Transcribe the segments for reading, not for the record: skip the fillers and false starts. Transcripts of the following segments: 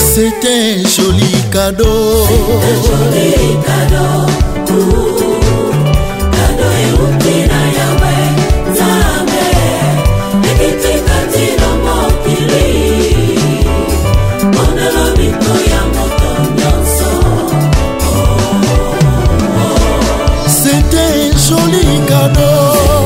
C'était un joli cadeau. C'était un joli cadeau. Cadeau et outina yawe. Zame. Ekitika tino mokili. Onelo biko ya moto nyonso. C'était un joli cadeau.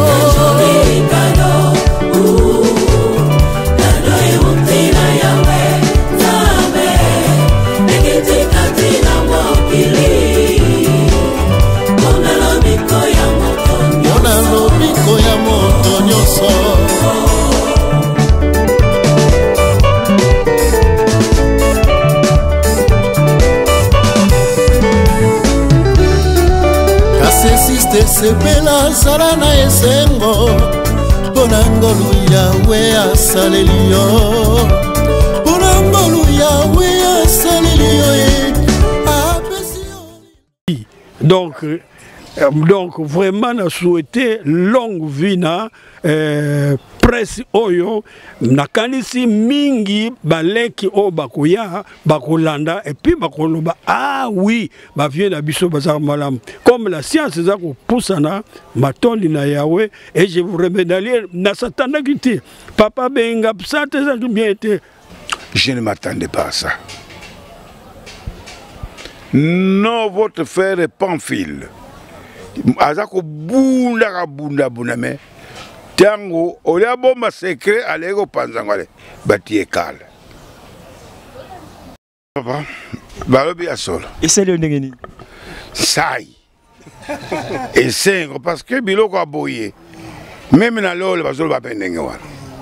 Sepela sala na esengo pona ngolu yawe asalelio pona ngolu yawe asalelio donc vraiment na souhaité longue vie na presse oyo nakanisi mingi baleki o bakoya bakolanda et puis bakoloba ah oui ba vie na biso bazar malam comme la science za ko poussana matondi na yawe et je vous remercie na satana kiti papa benga ça ça bien été. Je ne m'attendais pas à ça. Non, votre frère est Pamphile. Azako bunda bunda bunda me tango olia bomba secret alego panzangale batie kala papa balobi asolo et c'est le ndengeni sai et c'est parce que biloko aboye même na lolo bazolo ba pendenge wana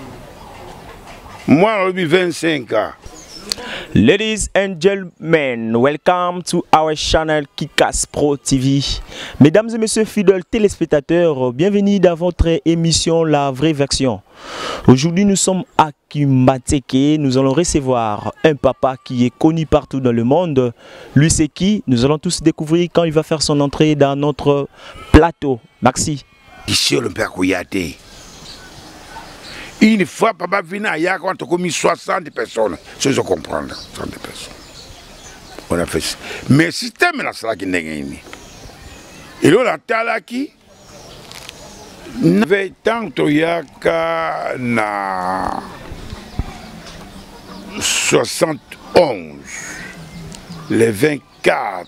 moi lobi 25 ans. Ladies and gentlemen, welcome to our channel Kikas Pro TV. Mesdames et messieurs fidèles téléspectateurs, bienvenue dans votre émission La Vraie Version. Aujourd'hui nous sommes à Kimateke, nous allons recevoir un papa qui est connu partout dans le monde. Lui c'est qui? Nous allons tous découvrir quand il va faire son entrée dans notre plateau. Merci. Ici le père Kouyaté. Une fois, papa vient à Yaka, on a commis 60 personnes. Je veux comprendre, 60 personnes. On a fait ça. Mais le système est là, c'est là qui n'est pas. Et là, on a là qui. Avait tant de Yaka na 71, le 24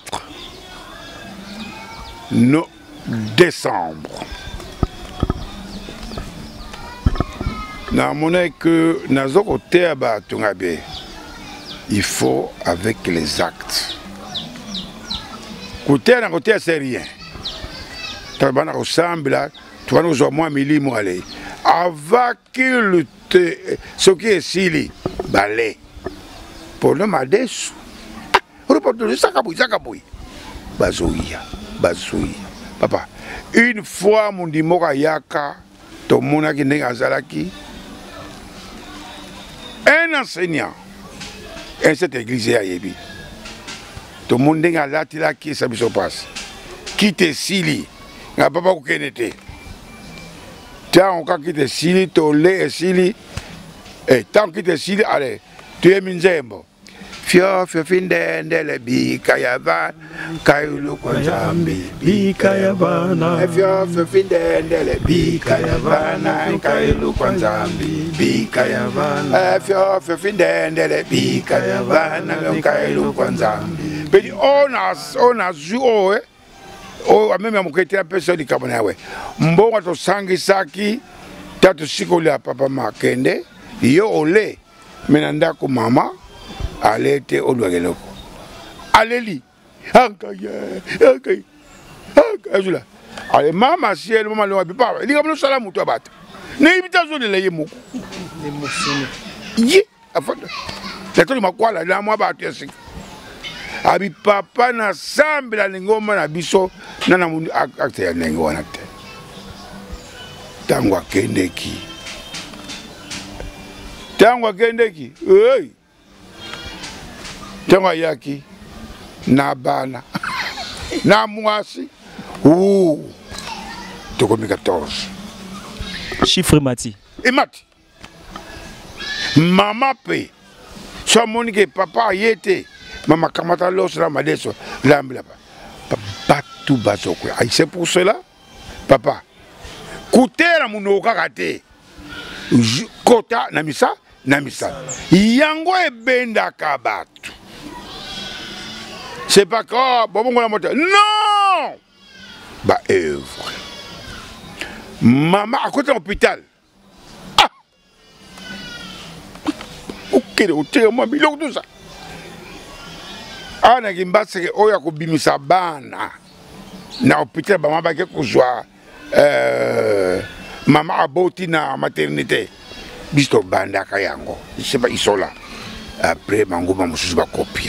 décembre. Il faut avec les actes. Côté à côté, c'est rien. Tu vas ressemble, tu vas nous avoir moins aller. Avant que ce qui est sili, balai. Pour le madès, reporter ça kabouy. Bazouya. Papa, une fois mon dimoka yaka, ton mona qui n'est pas zalaki. Un enseignant en cette église à Yébi. Tout le monde a là qui ça se passe. Qui te sili, n'a pas beaucoup qu'était. Tant qu'on quitte sili, tu l'es sili, et tant que te sili, allez, tu es minzembo. Fio findele bikayavan kayulu kwanzambi bikayavana fio findele bikayavana kayulu kwanzambi bikayavana fio findele bikayavana kayulu kwanzambi pedi ona zuo o même amukete a personne di kabona we mbongo to sangi saki tatu sikola papa makende yo ole menanda ko mama alete olwageloko aleli azula ale mama ciel mama lo bipa linga mno sala mutu abata ne ibita zone le yemuko ye afanda letoli makwala la mwa ba tesik abi papa na sambela ngoma na biso nana mundu akte ya nengo wana te tangwa kendeki hey Tengwa yaki na bana na mwasi tokomi 14 chiffre mati et mati mama pe so monique papa yete mama kamata los la madeso lambla papa tout bazoko c'est pour cela papa kutera munoka kate kota namisa yango ebenda kabatu c'est pas quoi bon la moto non ba œuvre maman à côté de l'hôpital ah ok au terme biloko tout ça ana kimbaseke oya kubimisa bana na hôpital ba mama ke kuzwa mama aboti na maternité bisto banda kayango c'est pas isola après mangoma mususu ba copier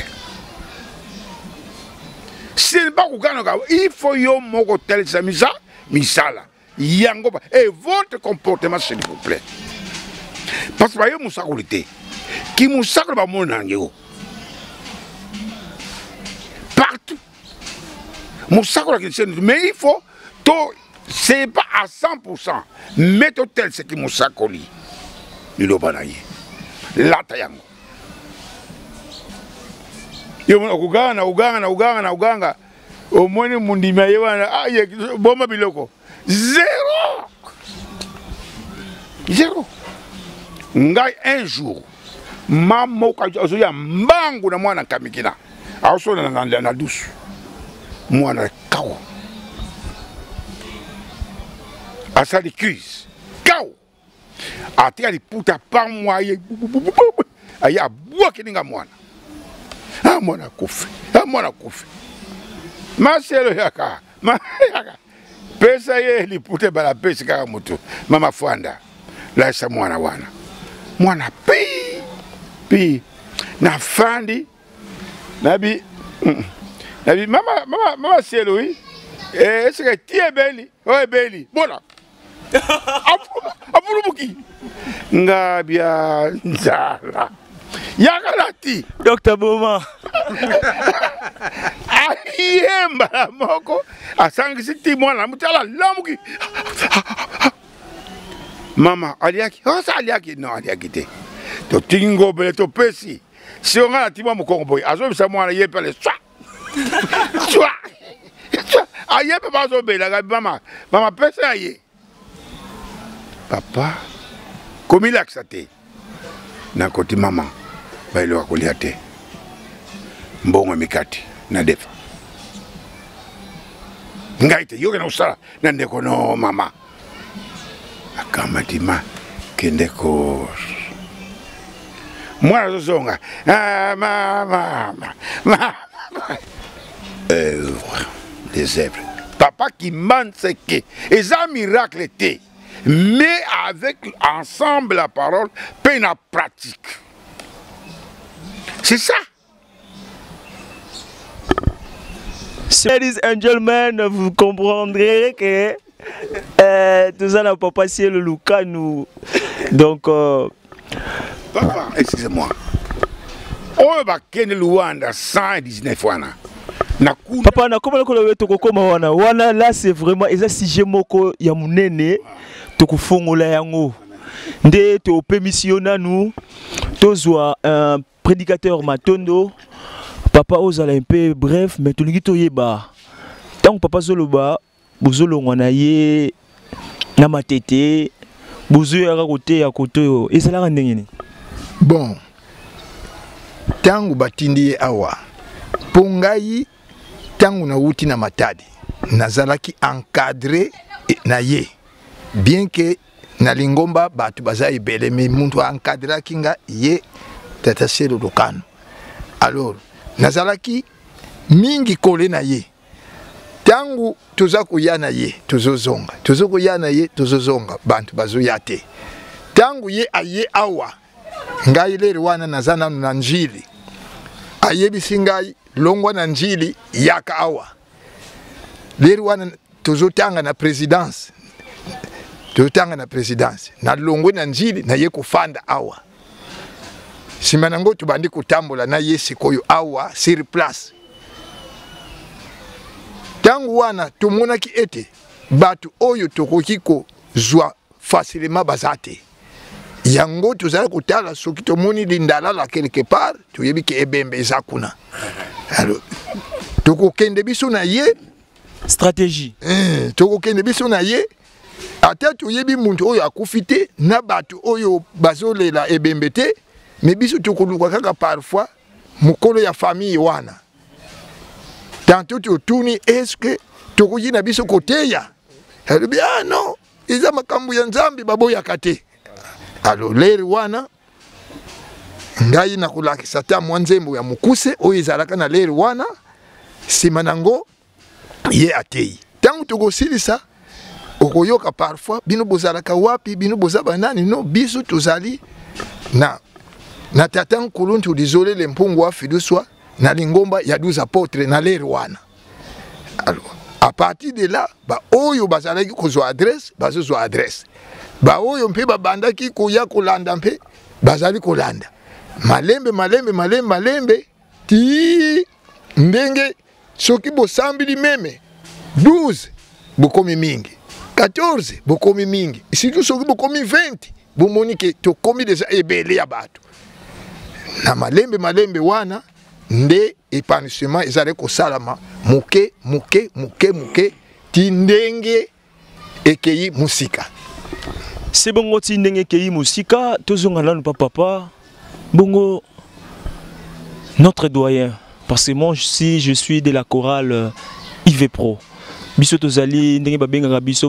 c'est pas kukanoka il faut yo moko tel samisa misala yango ba et votre comportement s'il vous plaît parce que yo musakulité qui musakula ba monango partout musakula qui mais il faut to c'est pas à 100% mais tel ce qui musakoli lilo banaye lata yango yo uganga omoni mundima yewana aye bomba biloko zéro ngai un jour mamo ka ya mbangu na mwana kamikina awsona na douce mwana kawo asali crise kawo atika liputa pa mwaye aya bwa kininga mwana mwana kufe maselo yaka pesa ye lipute bala pesa kaka mutu mama fwanda laisa mwana pi na fandi nabi mama selo yi esike tie beli oye beli bona apurubuki ngabia nzala yakalati Dr. Boma ayemba moko asangisi ti mwana mutala lamuki mama aliaki osa aliaki no aliaki te to tingo bele to pesi si on a ti mwa mukongo boy azo bisa mwana yepe le swa ayepe bazo bela ga mama pesa aye papa komi laksate na koti mama bailo akolia te mbongo mikati na defa ngaite yoke na usala na ndeko no mama akamatima kendeko mwana zozonga mama des œuvres papa qui manque que et ça miracle té mais avec ensemble la parole peine à pratique c'est ça. Ladies and gentlemen, vous comprendrez que tout ça n'a pas passé le Luka nous. Donc papa, excusez-moi. On va ken Luanda 119 wana. Papa na comment le tokokoma wana là c'est vraiment et ça si j'ai moko ya munene tokufongola yango. Nde to permissionna nous tozwa un prédicateur matondo. Papa ozala un peu bref mais tolingi toyeba. Tant papa zoloba bozolo ngwana ye na matete bozo ya côté ya côté et ça la ndengeni. Bon. Tangu batindi awa. Pongai tangu na wuti na matadi. Nazalaki encadré na ye. Bien que na lingomba batu bazai bele mais muntu encadré kinga ye tata selo dokano. Alors nazalaki mingi kole na ye. Tangu tuzaku yana ye tuzozonga. Tuzaku yana ye tuzozonga bantu bazo yate. Tangu ye aye awa. Ngai le rwana nazana na njili. Ayebi singai longwa na njili yaka awa. Le rwana tuzotanga na présidence. Tuzotanga na présidence. Na longwe na njili na ye kufanda awa. Simanango tubandi kutambola na ye sikoyo awa sur place. Tangu wana tumona ki ete batu oyo tokokiko zwa facilement bazate. yango tozala kotala soki tomoni lindalala quelque part toyebi ke ebembe eza kuna. Alors tokokende biso na ye stratégie tokokende biso na ye ata toyebi muntu oyo akufi te na bato oyo bazolela ebembe te mais biso tokoluka kaka parfois mokolo ya famille wana tantôt totuni est-ce que tokoki na biso koteya alobi ah non eza makambo ya nzambe baboyaka te. Alors leri wana ngai nakolakisa ta mwa nzembo ya mokuse oyo ezalaka na leri wana nsima nango ye atei ntango tokosilisa okoyoka parfois bino bozalaka wapi bino boza banani no biso tozali na tata nkulu ntudizole le mpungu wa fiduswa na lingomba ya 12 apôtres na leri wana. Alors à partir de là ba oyo bazalaki kozwa adresse bazozwa adresse ba oyo mpe babandaki koya kolanda mpe bazali kolanda malembe ti ndenge soki bosambili meme 12 bokomi mingi 14 bokomi mingi surtout soki bokomi 20 bomoni ke tokomi deja ebele ya bato na malembe wana nde épanouissement ezali kosalama moke ti ndenge ekeyi musika. C'est bon ti ndenge ekeyi musika tozonga nanu papa bongo notre doyen parce que moi si je suis de la chorale IV Pro biso tozali ndenge babengaka biso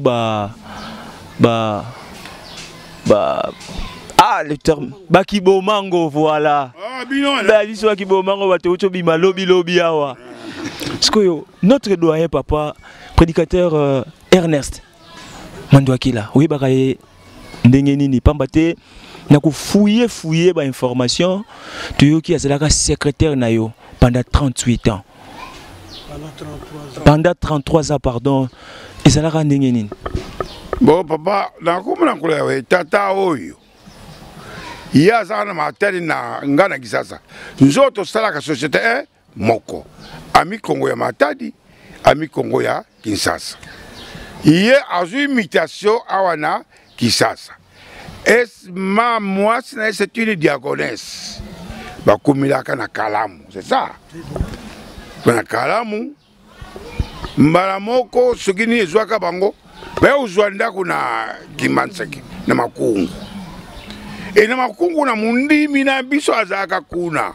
le terme bakibo mango voilà biso bakibo mango bato bima lobi awa skoyo notre doyen papa prédicateur Ernest Mandwakila oui bakaye ndenge nini pamba te na ko fouiller ba information toyoki azalaka secrétaire na yo pendant 38 ans pendant 33 ans pardon ezalaka ndenge nini. Bon papa na komona kola we tata oyo ya zana materi na ngana kisasa nzoto salaka société moko ami Kongo ya Matadi ami Kongo ya Kinshasa iye azu imitation awana Kinshasa es ma moi c'est une diagonesse bakumilaka na kalamu c'est ça na kalamu mbala moko sokini ezwaka bango ba uzwanda kuna Kimanseki na makungu na makungu na mundimi na biso azaka kuna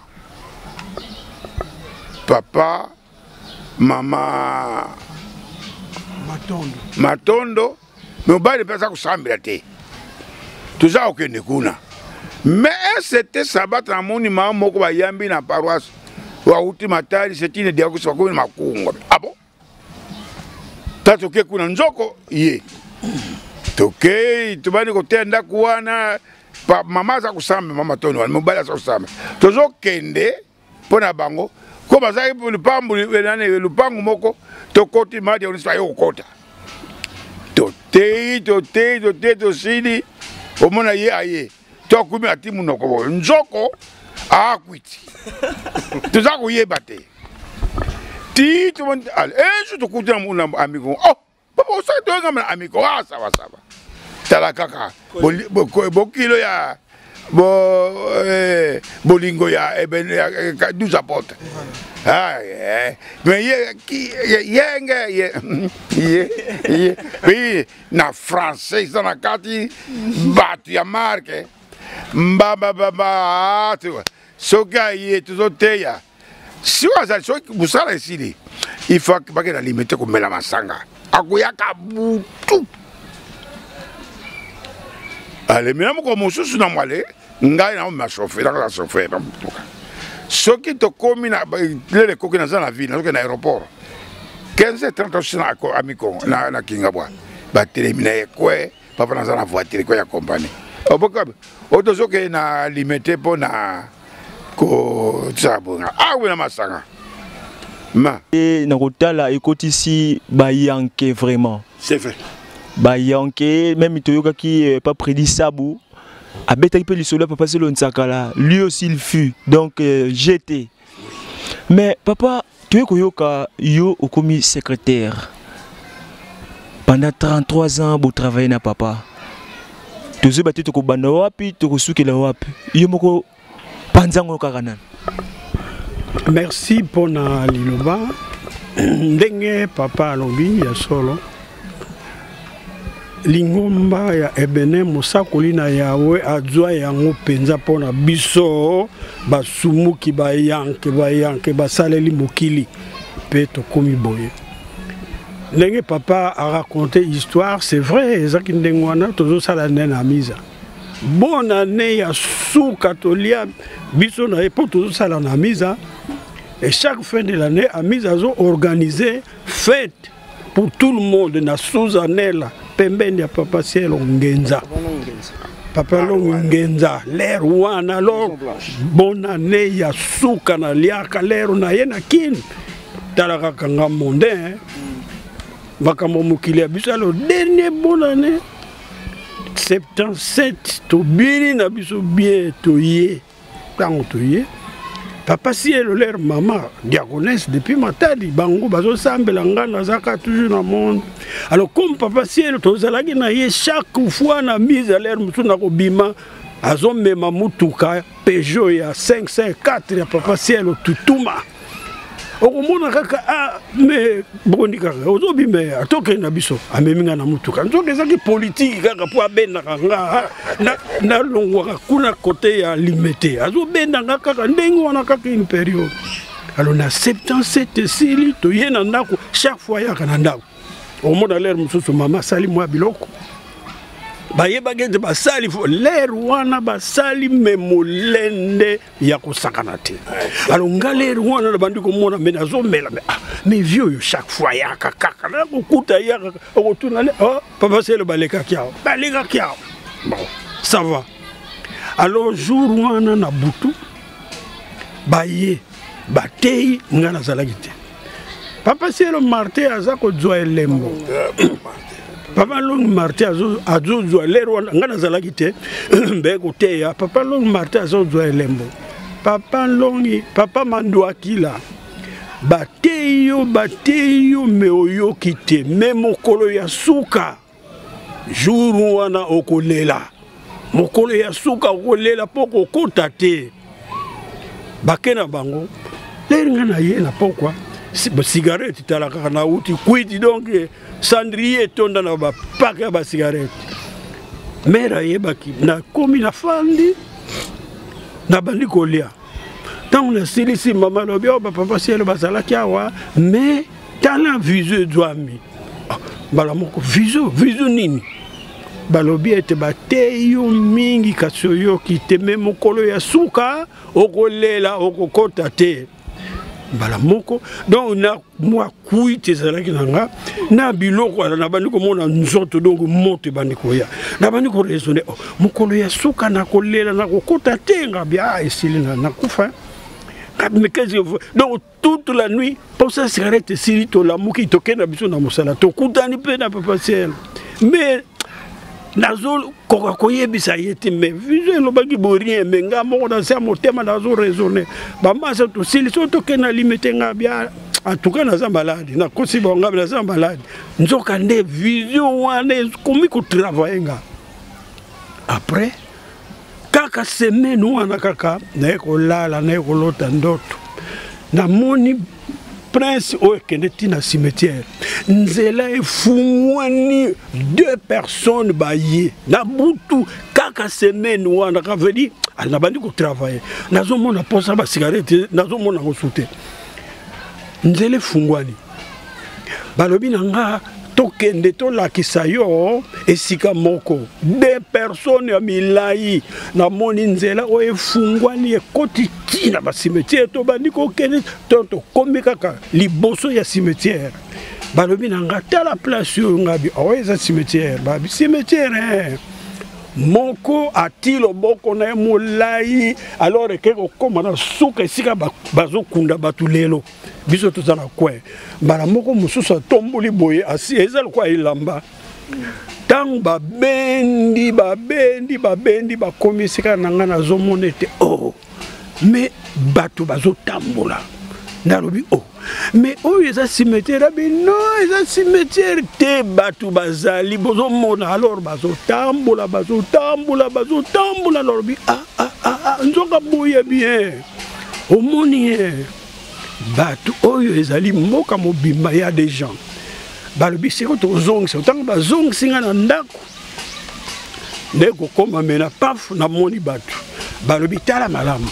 papa mama matondo me obali pesa kusambira te tuza okende kuna mais c'était sabat na monument moko bayambi na paroisse wa uti Matadi c'est une diagonesse kwa kuna makungu ah bon tatoke kuna nzoko ye toke tubani kotenda kuwana pa mama za kusamba mama tono wali mobala za kusamba tozo kende pona bango ko bazaki lupambu nane lupangu moko tokoti madi oniswa yo kota to sidi omona ye aye to kumi atimu noko nzoko akwiti toza kuyeba te ti to mon al je to kutina muna amigo oh papa osa to ngama amigo sawa tala kaka bokilo ya bolingo ya 12 apôtres mais ye na français na kati batu ya marque mbaba soka ye tuzoteya si waza so busala isili il faut que na limite ko mela masanga akuyaka butu ale mina moko mosusu na mwale ngai na ma chauffeur na chauffeur soki to komi na le koki na za ville na aéroport 15h30 na amiko na Kingabwa ba terminer kwe papa na za na voiture ko ya compagnie oboka otozoke na limite pona ko tsabonga awe na masanga ma et na kotala ekotisi ba yanke vraiment c'est vrai ba yanke même toyoka qui pas prédit sabu abetaki pe lisolo papa selo nsakala lui aussi il fut donc jeté mais papa toyoka yo okomi secrétaire pendant 33 ans vous travaillez na papa tozo bate to ko banda wapi to ko sukela wapi yo moko panzango kakanan. Merci pour na liloba ndenge papa alobi ya solo lingomba ya ebene mosakoli na yawe azwa yango penza pona biso basumuki bayanke basaleli mokili pe tokomi boye. Ndenge papa a raconté histoire, c'est vrai, ezaki ndenge wana tozosala nde na misa. Bonne année ya suka tolia biso na epo tozosala na misa. Et chaque fin de l'année, à misa zo organiser fête pour tout le monde na sous-année là. Pembeni ya papa ciel ngenza. Papa lo ngenza, l'air wana alors bonne année ya suka na liaka l'air na yena kin. Talaka kanga mondain. Bakamo mukili biso le dernier bonne année 77 to bini na biso bien to ye tango to ye papa ciel leur maman diaconesse depuis matadi bango bazo sambela ngana zaka toujours na monde. Alors comme papa ciel to zalaki na ye chaque fois na mise à l'air mutu na ko bima azo mema mutuka Peugeot ya 554 ya papa ciel tutuma. Okomona kaka mais boni kaka ozobi me atoke na biso ameminga na mutuka nzoke ezaki politique kaka po abenda kanga na longwa kuna côté ya limité azobenda kaka ndenge wana kaka une période. Alors na 77 sili to yena ndako chaque fois ya kana ndako omona l'air mususu mama sali mwa biloko bayeba gete basali l'air wana basali memolende ya kosakana te. Alors ngaler wana bandi ko mona mais nazomela mais vieux chaque fois ya kaka na kokuta ya okotuna le papa c'est le baleka kiao bon ça va. Alors jour wana na butu baye batei ngana zalaki te papa c'est le marté azako zwa elembo. Papa Long Martin azo zwa lero ngana zalaki te be kote ya papa Long Martin azo zwa lembo papa Longi papa Mandwakila bateyo me oyo kite me mokolo ya suka jour wana okolela mokolo ya suka okolela poko kota te bakena bango leringa na ye na pokwa cigarette talaka na uti kwiti donc cendrier tonda na ba paquet ba cigarette mera yebaki na komi na fandi na bandi kolia tant na silisi mama lobi ba papa ciel basala kiawa mais tala viseux doami bala moko viseux nini balobi ete bateyo mingi kasoyo kiteme mokolo ya suka okolela okokota te bala moko donc na moi kuite zalaki nanga na biloko na bandi ko mona nzoto donc moto bandi ko ya na bandi ko raisonner mokolo ya suka na kolela na kokota tenga bia esili na kufa donc toute la nuit pour ça cigarette sili to la muki to kena biso na mosala to kutani pe na papa ciel mais nazo koka koyebisa yeti me vision lobaki borien me nga moko na sa motema nazo raisonner ba masa to sili so to kena limite nga bia en tout cas naza malade na kosi bonga naza malade nzoka nde vision wana komi ko travailler nga après kaka semaine wana kaka na ko lala na ko lota ndoto na moni prince okende tina cimetière nzela efungwani 2 personnes baye na butu kaka semaine wana ka veut dire na bandi ko travailler nazo mona posa ba cigarette nazo mona ko souter nzela efungwani balobi nanga tokende to lakisa yo esika moko 2 personnes ya milai na moni nzela o efungwani ekoti tina ba cimetière to bandi ko kende to komi kaka liboso ya cimetière balobi nanga tala place yo ngabi o eza cimetière babi cimetière moko atilo boko na molai alors ekeko koma na suka esika bazokunda batu lelo biso tozana kwe bala moko mususu tomboli boye asi ezal kwa ilamba tango babendi bakomi esika nanga nazomona ete mais bato bazotambola nalobi oh mais oyo eza cimetière abi non eza cimetière te bato bazali bozomona alors bazotambola nalobi nzoka boye bien omoni bato oyo ezali mboka mobimba ya des gens balobi siko tozongisa ntango bazongisinga na ndako nde kokoma mena paf namoni bato balobi tala malamu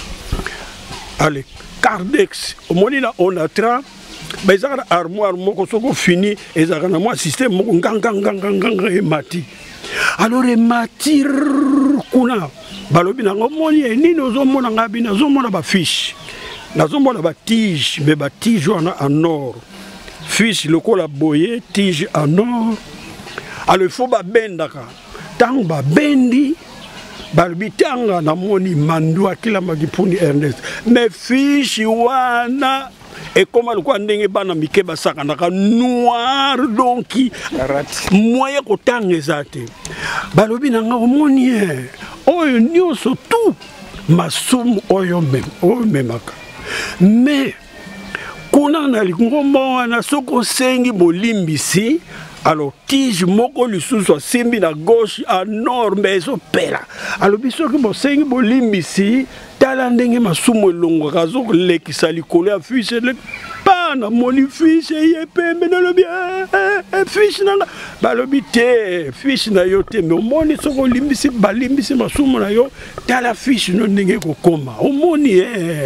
ale cardex omoni na onatra ezalaka na armoire moko soko fini ezalaka na mwa système moko nganganganganga emati alors emati kuna balobi nango omoni nini ozomona nga bino nazomona bafiche nazomona batige me batige wana en or fiche lokola boye tige en or alors il faut babendaka ntango babendi balobi tanga namoni mandu akilamaki mpuni Ernest mais fiche wana ekoma lokola ndenge bana mike basakanaka noir donki moyen kotanga eza te balobi nanga omoni oyo nyonso tu masumu oyo memaka mais kuna na lingomba wana soki osengi bolimbisi alors tige moko lisusu asimbi na gauche à nord mais ezopela alobi soki bosengi bolimbisi tala ndenge masumu elongwaka azokolekisa likolo ya fiche pa namoni fiche ye pembe nalobi fiche nanga balobi te fiche na yo te me omoni soki olimbisi balimbisi masumu na yo tala fiche no ndenge ekokoma omoni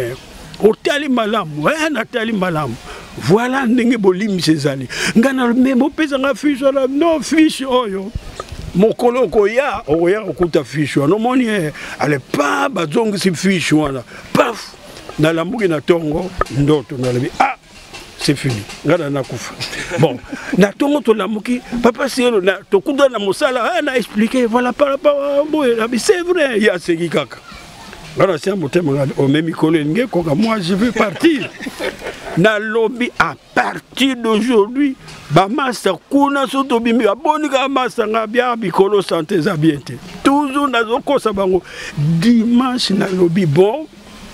otali malamu natali malamu voilà ndenge bolimbisi ezali nga nalobi bopesanga fiche wana no fiche oyo mokolo okoya okuta fiche wana omoni ale pa bazongisi fiche wana paf nalambuki na tongo ndoto nalobi c'est fini nga nakufa bon na tongo tolamuki papa sielo tokuta na mosala na expliquer voilà c'est vrai ya seki kaka nga c'est un motema o memi kolo nge koka moi je veux partir na lobby à partir d'aujourd'hui ba master kuna soto bimi aboni ka master nga bien bikolo santé za bien te toujours nazokosa bango dimanche na lobby bon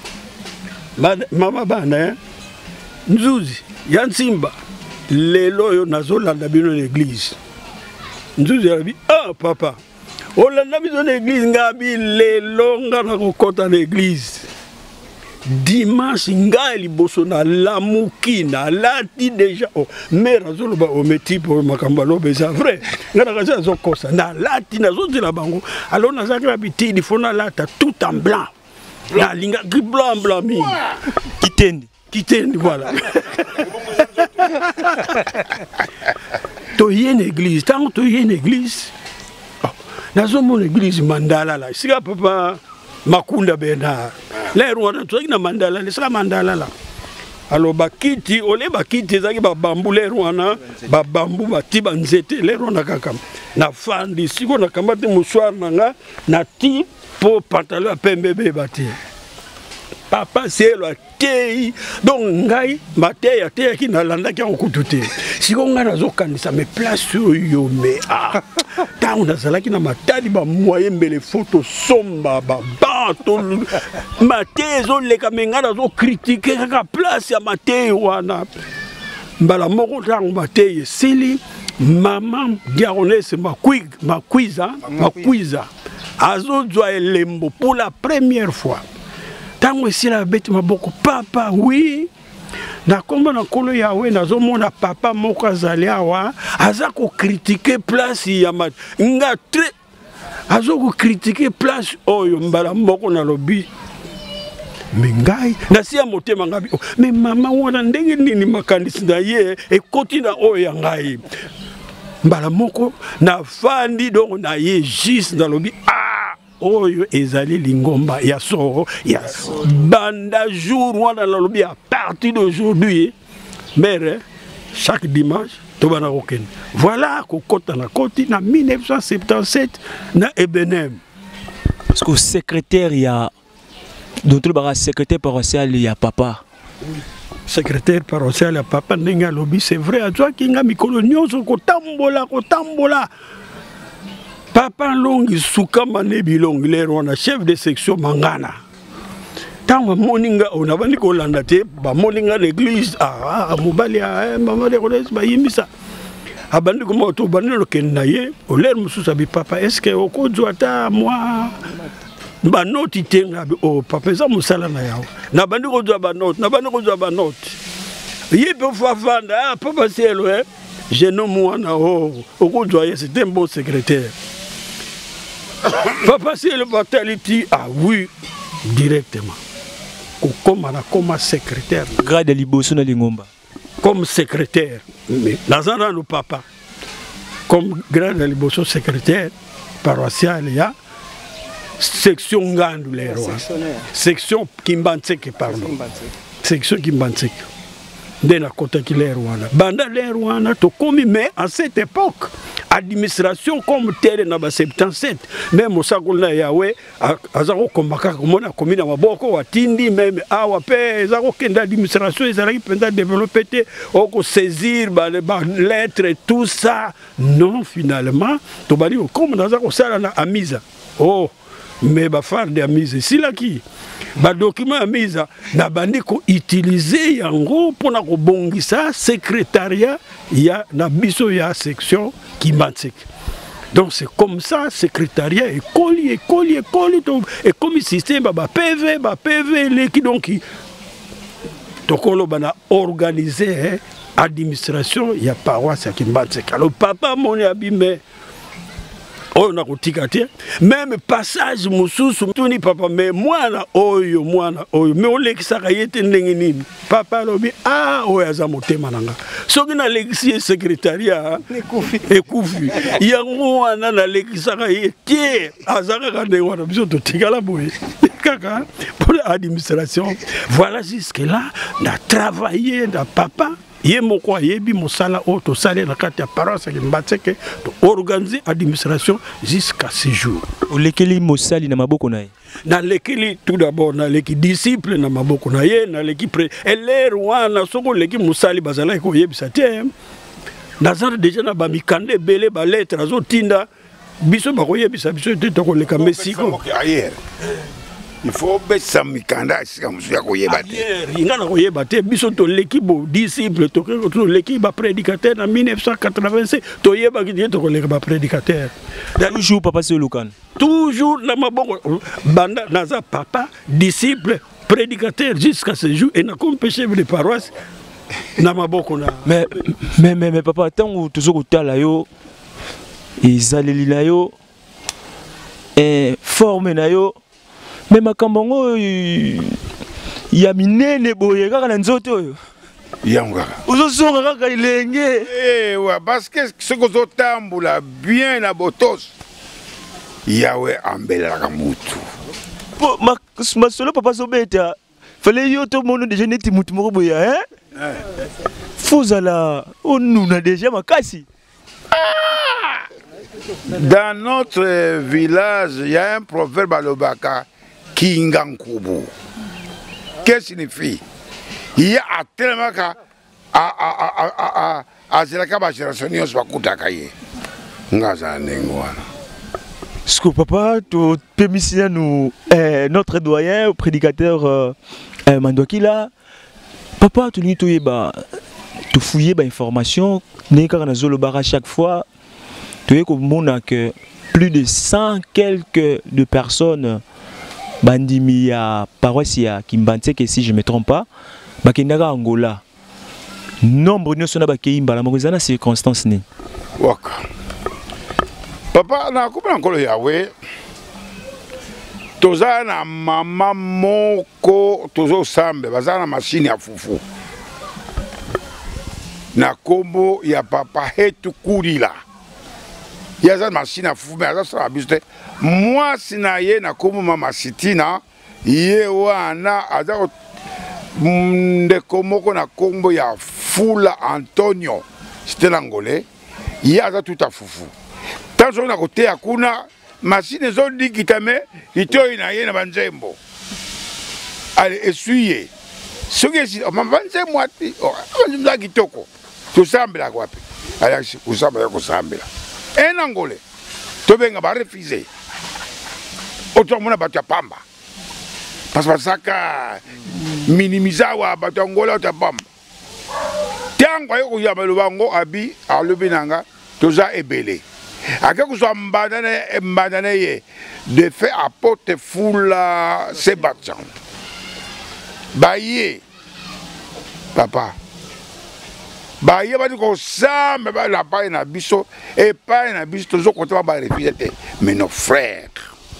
mama bana nzuzi ya nsimba lelo yo nazolanda bino l'église nzuzi ya bi papa olanda bino l'église ngabi lelo nga na kokota l'église dimanche nga liboso na lamuki na lati déjà mère azoloba ometi pour makambo aloba eza vrai nga na kaza azokosa na lati nazozela bango alors nazaki na bitidi fo na lata tout en blanc na linga blanc mingi kitendi voilà toye na église tango toye na église nazomona église mandala la sika papa Makunda Bernard lero wana tozaki na mandala lesaka mandala la alors bakiti ole bakiti ezaki babambu lero wana babambu bati banzete lero wana kaka na fandi siko na kambate mosoir nanga na ti po pantalon pembe bati papa sielo atei donc ngai mateya te ki na landa ki okutu te siko nga nazokanisa me place oyo me tango nazalaki na matadi ba moyen mbele photo somba ba bato mate ezoleka me nga nazokritike kaka place ya mate wana mbala moko tango mate esili mama diaronese makwiza azozwa elembo pour la première fois tango esila beti maboko papa oui na komba na kolo yawe nazomona papa moko azali awa aza ko critiquer place ya nga très azo ko critiquer place oyo mbala moko na lobi mengai na siya motema ngabi mais mama wana ndenge nini makanisi na ye ekoti na oyo ya ngai mbala moko na fandi donc na ye juste na lobi oyo ezali lingomba ya soro ya banda jour wana la lobi à partir d'aujourd'hui mère chaque dimanche tobana kokene voilà kokota na koti na 1977 na Ebenem parce que secrétaire ya d'autres bara secrétaire paroissial ya papa secrétaire paroissial ya papa ndenge lobi c'est vrai azwa kinga mikolo nyonso kotambola papa longi suka manebi longi lero na chef de section mangana Tant moninga on a bandi ko landa te ba moninga l'église mobali maman de collège ba yimisa abandi ko moto bandi lo kenaye o ler mususa bi papa est-ce que oko joata moi ba noti tenga bi o papa za musala na yawo na bandi ko joa ba note na bandi ko joa ba note yipe fafanda papa cielo je no mwana oko joa c'était un bon secrétaire papa cielo bataliti oui directement comme secrétaire. Grade de Liboso na Lingomba. Comme secrétaire. Mais dans le papa. Comme grade de Liboso secrétaire paroissial, il y a section Ngandou. Section Kimbanseke, pardon. Section Kimbanseke. De la côté qui est Rwanda. Banda les Rwanda, mais à cette époque, administration comme telle na 77 même au Sagola Yahweh azako kombaka komona komina maboko watindi même awa pe azako kenda administration ezalaki penda développer te oko saisir ba lettres tout ça non finalement to bali comme nazako sala na amisa mais ba faire de amisa silaki ba document amisa na bandi ko utiliser yango pona ko bongisa secrétariat ya na biso ya section Kimbanseke. Donc c'est comme ça, secrétariat, école, et comme le système, PV, l'équipe, donc, on a organisé l'administration, il y a paroisse à Kimbanseke. Alors papa, mon abîmé, on a retikate, même passage, moussousou, tout papa, mais moi, mais on l'a dit, papa, lobi, oya moté mananga. So que na l'exi secrétariat, écoufi. Yango wana na l'exi tie, azaka kande wana biso to tigala boye. Kaka pour l'administration. Voilà jusque là, on a travaillé, na papa. Yemoko yebi mosala auto salé na kati ya paroisse ya Kimbanseke to organiser administration jusqu'à ce jour. Olekeli mosali na maboko na ye. Na lekeli tout d'abord na leki disciple na maboko na ye na leki elere wana soko leki mosali bazala ko yebisa te. Nazar déjà na ba mikande belé ba lettre azotinda biso ba ko yebisa biso te to ko leka mesiko. Il faut baisser sa mikanda si comme ça ko yebate. Ingana ko yebate biso to l'équipe disciple to l'équipe prédicateur en 1985 to yeba ki to ko leka prédicateur. Toujours papa c'est Lukan. Toujours na maboko banda naza papa disciple prédicateur jusqu'à ce jour et na comme chef de paroisse na maboko na. Mais papa tant toujours kutala yo ezaleli na yo forme na yo mais makambongo ya minene boye kaka na nzoto oyo yanga uzosonga kaka ilenge ouais parce que ce que zotambula bien na botos yawe ambela ka mutu masolo papa sobeta fallait yo to mono déjà neti mutu moko boye fozala onuna déjà makasi. Dans notre village, il y a un proverbe à l'Obaka, Kingankubu. Qu'est-ce que signifie? Il y a tellement à Zelaka génération se va coûter ce que papa, tu permets nous notre doyen, prédicateur Mandokila, papa, tu lui tu fouiller l'information, n'est qu'à la chaque fois. Tu sais que plus de 100 quelques de personnes bandimi à paroisse à Kimbanseke, si je ne me trompe pas, bakendaka Angola. Nombre de personnes qui ont été circonstances. Papa, na coupe encore le Yahweh. Toza na mama moko tozo sambe, baza na machine ya fufu. Na kombo ya papa hetu kurila. Il y a une machine à fou, mais ça abusé. Moi, si naie na comme mama sitina, yewana azaro de komoko na kombo ya Fula Antonio, c'était l'angolais. Il y a tout à foufou. Tant qu'on a côté à kuna, machine zone dit kitame, ito inaye na banjembo. Allez, essuyez. Ce que c'est, on m'a banjembo ati, on m'a dit kitoko. Tout ça me la guape. Allez, vous savez que ça me la. Un Angolais, tu vas refusé. Autrement, tu vas pamba. parce que saka minimiza wa bato ngola tapamba tango ayo ya malubango abi alobi nanga toza ebele aka kuswa mbadane ye de fait apporte foula Sébastien baye papa baye badi ko sambe ba la paye na biso et paye na biso tozo côté ba refusé mais nos frères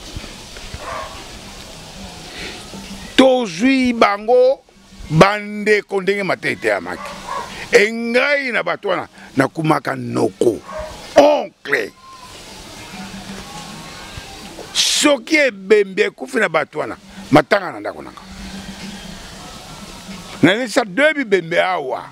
tozui bango bande kondenge matete ya maki engai na batwana na kumaka noko oncle soki ebembe kufi na batwana matanga na ndako nanga na lesa debi bembe awa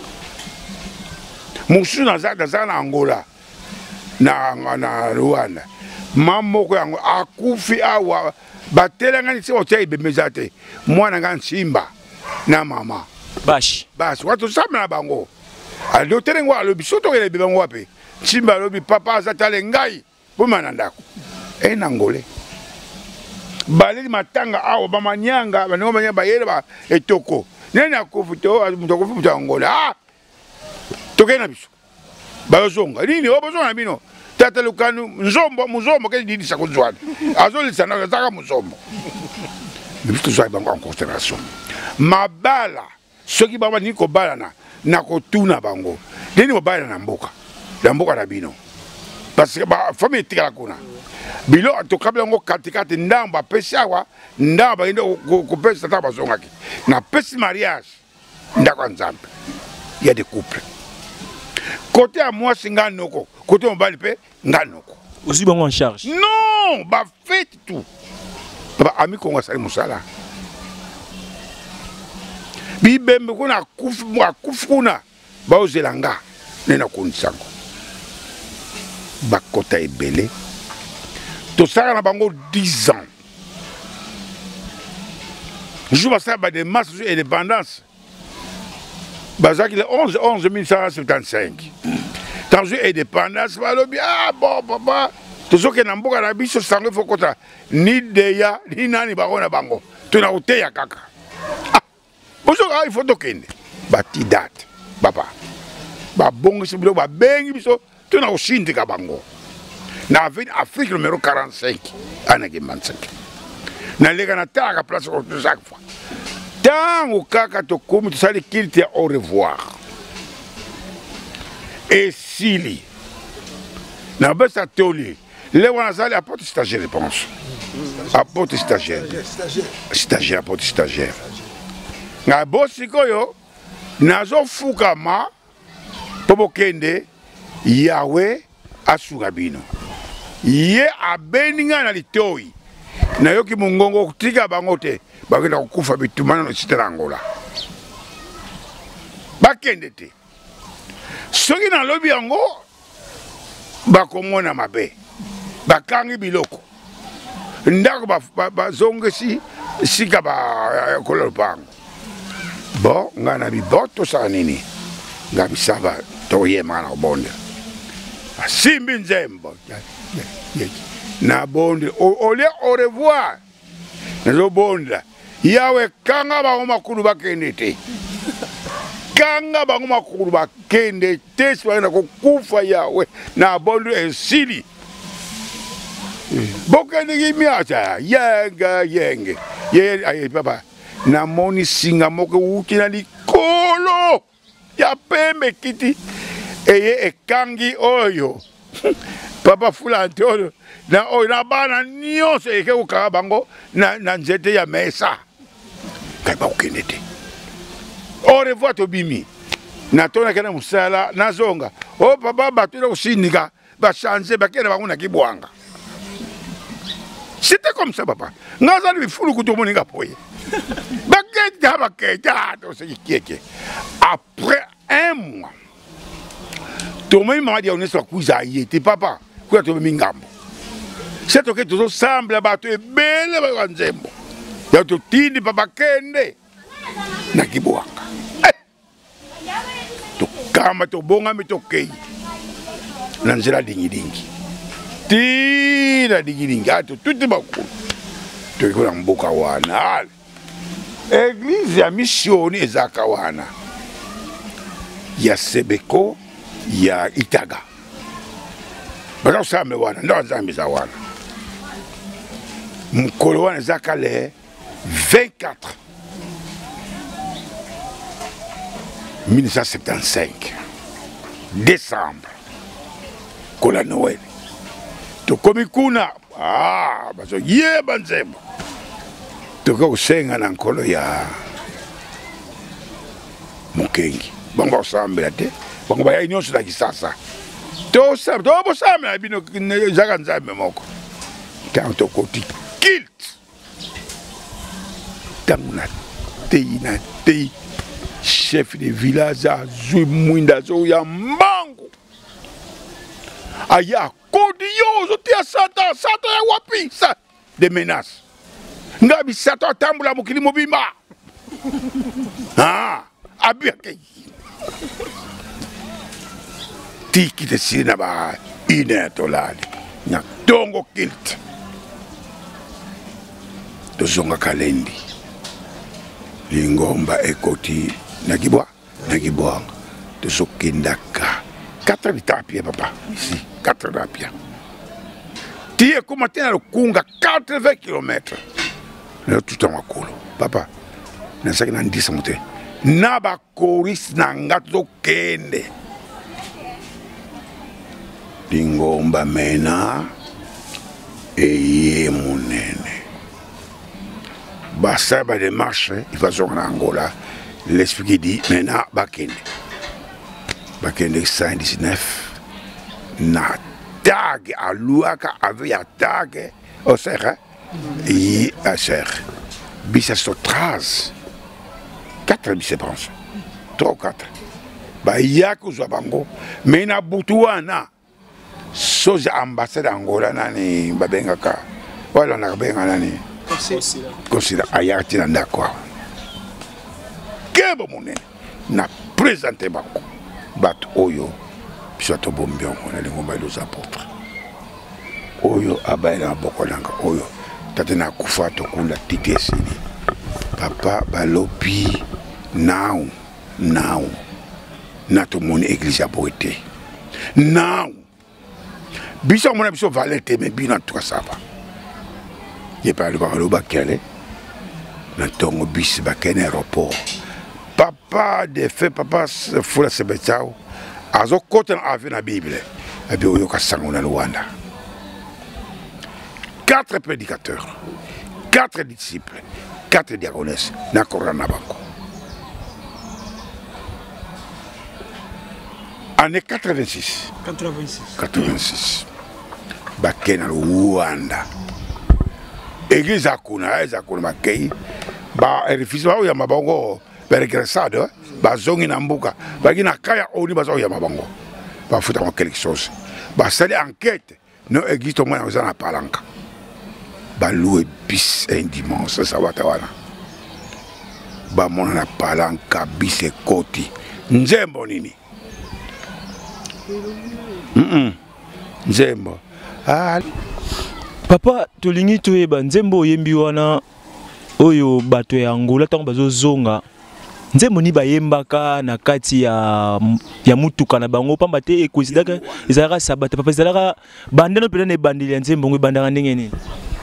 musu na zaka na Angola na Rwanda mamoko yango akufi awa batelanga ni se otia ebembe zate mwana nga nsimba na mama Bashi watu samna na bango alo terengo alobi soto kele bibango wape nsimba alobi papa azatale ngai boma na ndako na ngole baleli matanga awa bamanyanga banengo banyanga bayele ba etoko nene akufi to mutokufi muto Angola toke na biso bazonga nini obozonga bino tata lukanu muzombo ke didi sakuzwana azolisa na zaka muzombo biso zwa bango en considération mabala soki baba ni ko bala na ko tuna bango nini bala na mboka na bino parce que ba famille tikala kuna bilo to kabla ngo katikati ndamba pesawa ndamba ndo ko pesa tata bazonga ki na pesi mariage ndako nzambe il y a des couples côté à moi c'est nganoko côté on bali pe nganoko aussi bon en charge non ba fait tout ba ami ko ngasali musala bibembe kuna kufu kuna ba ozelanga nena kunisango bakota ebele to saka na bango 10 ans jour basa ba de masse sur indépendance bazaki le 11 1175 tant jour indépendance balobi bon papa to soke na mboka na biso sango fokota ni deya ni nani bakona bango to na uteya kaka bonjour il faut tokende bati date papa ba bongo sibilo ba bengi biso to na oshindika bango na Afrique numéro 45 anaki 25 na lega na taka place au chaque fois tango kaka to komi to sali kilte au revoir et sili na besa toli le wana sali apporte stagiaire je pense apporte stagiaire apporte stagiaire nga bosi koyo nazo fukama pobo kende yawe asuka bino ye abeninga na litoi na yoki mungongo kutika bango te bakenda kukufa bitumana no sitela Angola bakende te soki na lobi yango bakomona mabe bakangi biloko ndako bazongesi sika ba kola lupango bon nga na biboto sa nini nga bisaba toyema na bonde simbi nzembo na bonde ole au revoir na bonde yawe kanga bango makulu bakende te kanga bango makulu bakende te swa na kufa yawe na bonde esili bokende gimiacha yenge ye ayi papa na moni singa moko uki na likolo ya pembe kiti eye ekangi oyo papa fulante oyo na oyo na bana nyonso eke ukaka bango na nzete ya mesa kai ba ukende te au revoir tobimi na tona kana musala na zonga o papa batula kusindika ba change bakena bango na kibwanga c'était comme ça papa ngaza ni fulu kutomoninga poye après un mois, tout le monde dit on est sur la il était papa, quoi tu me mingambo. C'est que tout semble battre belle banzembo. Ya tu tini papa kende na kibuanga. Tu kama tu bonga mi tokei. Nanzela dingi dingi. Tira dingi dingi atu tuti baku. tokola mboka wana église ya mission ezaka wana ya Sebeko ya Itaga baza kusame wana ndo nzambe za wana mukolo wana ezaka le 24 1975 décembre kola Noël tokomi kuna bazo yeba nzembo toka kusenga na nkolo ya Mukengi bango basambela te bango baya nyonso na kisasa tobosambela bino ezaka nzambe moko ntango tokoti kilt ntango na tei chef de village azwi mwinda azoya mbangu aya kodi yo ozotia sata ya wapi sa de menace nga bisato atambula mokili mobimba abiake tiki te sina ba ine tolali na tongo kilt tozonga kalendi lingomba ekoti nakibwanga tozokendaka 4 bitapia papa ici 4 rapia tie kuma tena lokunga 80 km na tout en makolo papa na saki na ndisa mote na ba koris na ngato kende lingomba mena eye munene basa ba démarche il va sur Angola l'esprit qui dit mena bakende 119 na tag a luaka avec ya tag au serre et à serre bisa so 13 4 bis pense 3 ou 4 ba yako zo bango mena butuana soja ambassade Angola nani babengaka wala na benga nani considère ayati na ndako kebo monene na présenter bango bat oyo biso to bombion on a lingomba los apôtres oyo abaila bokolanga oyo tata na kufa to kula tikesini papa balopi now na to mon église a poété now biso mona biso valete me bina to saba ye parle ba lo bakele na tongo bis bakene aéroport papa de fait papa fula sebetao azo kote na avion na bible abi oyo kasango na Luanda 4 prédicateurs 4 disciples 4 diaconesses na korana banko année 86 bakena Luanda église akuna bakei ba refuse ba ya mabongo regresado ba zongi na mbuka ba kina kaya oni ba zo ya mabango ba futa ko quelque chose ba sali enquête no existe mo na palanka ba louer bis un dimanche ça va tawana ba mona na palanka bis koti nzembo nini nzembo papa tolingi toyeba nzembo yembi wana oyo bato ya Angola tango bazozonga nzembo ni bayembaka na kati ya mutuka na bango pamba te ekoisidaka ezalaka sabata papa ezalaka bandano pena ne bandeli ya nzembo ngo bandanga ndenge nini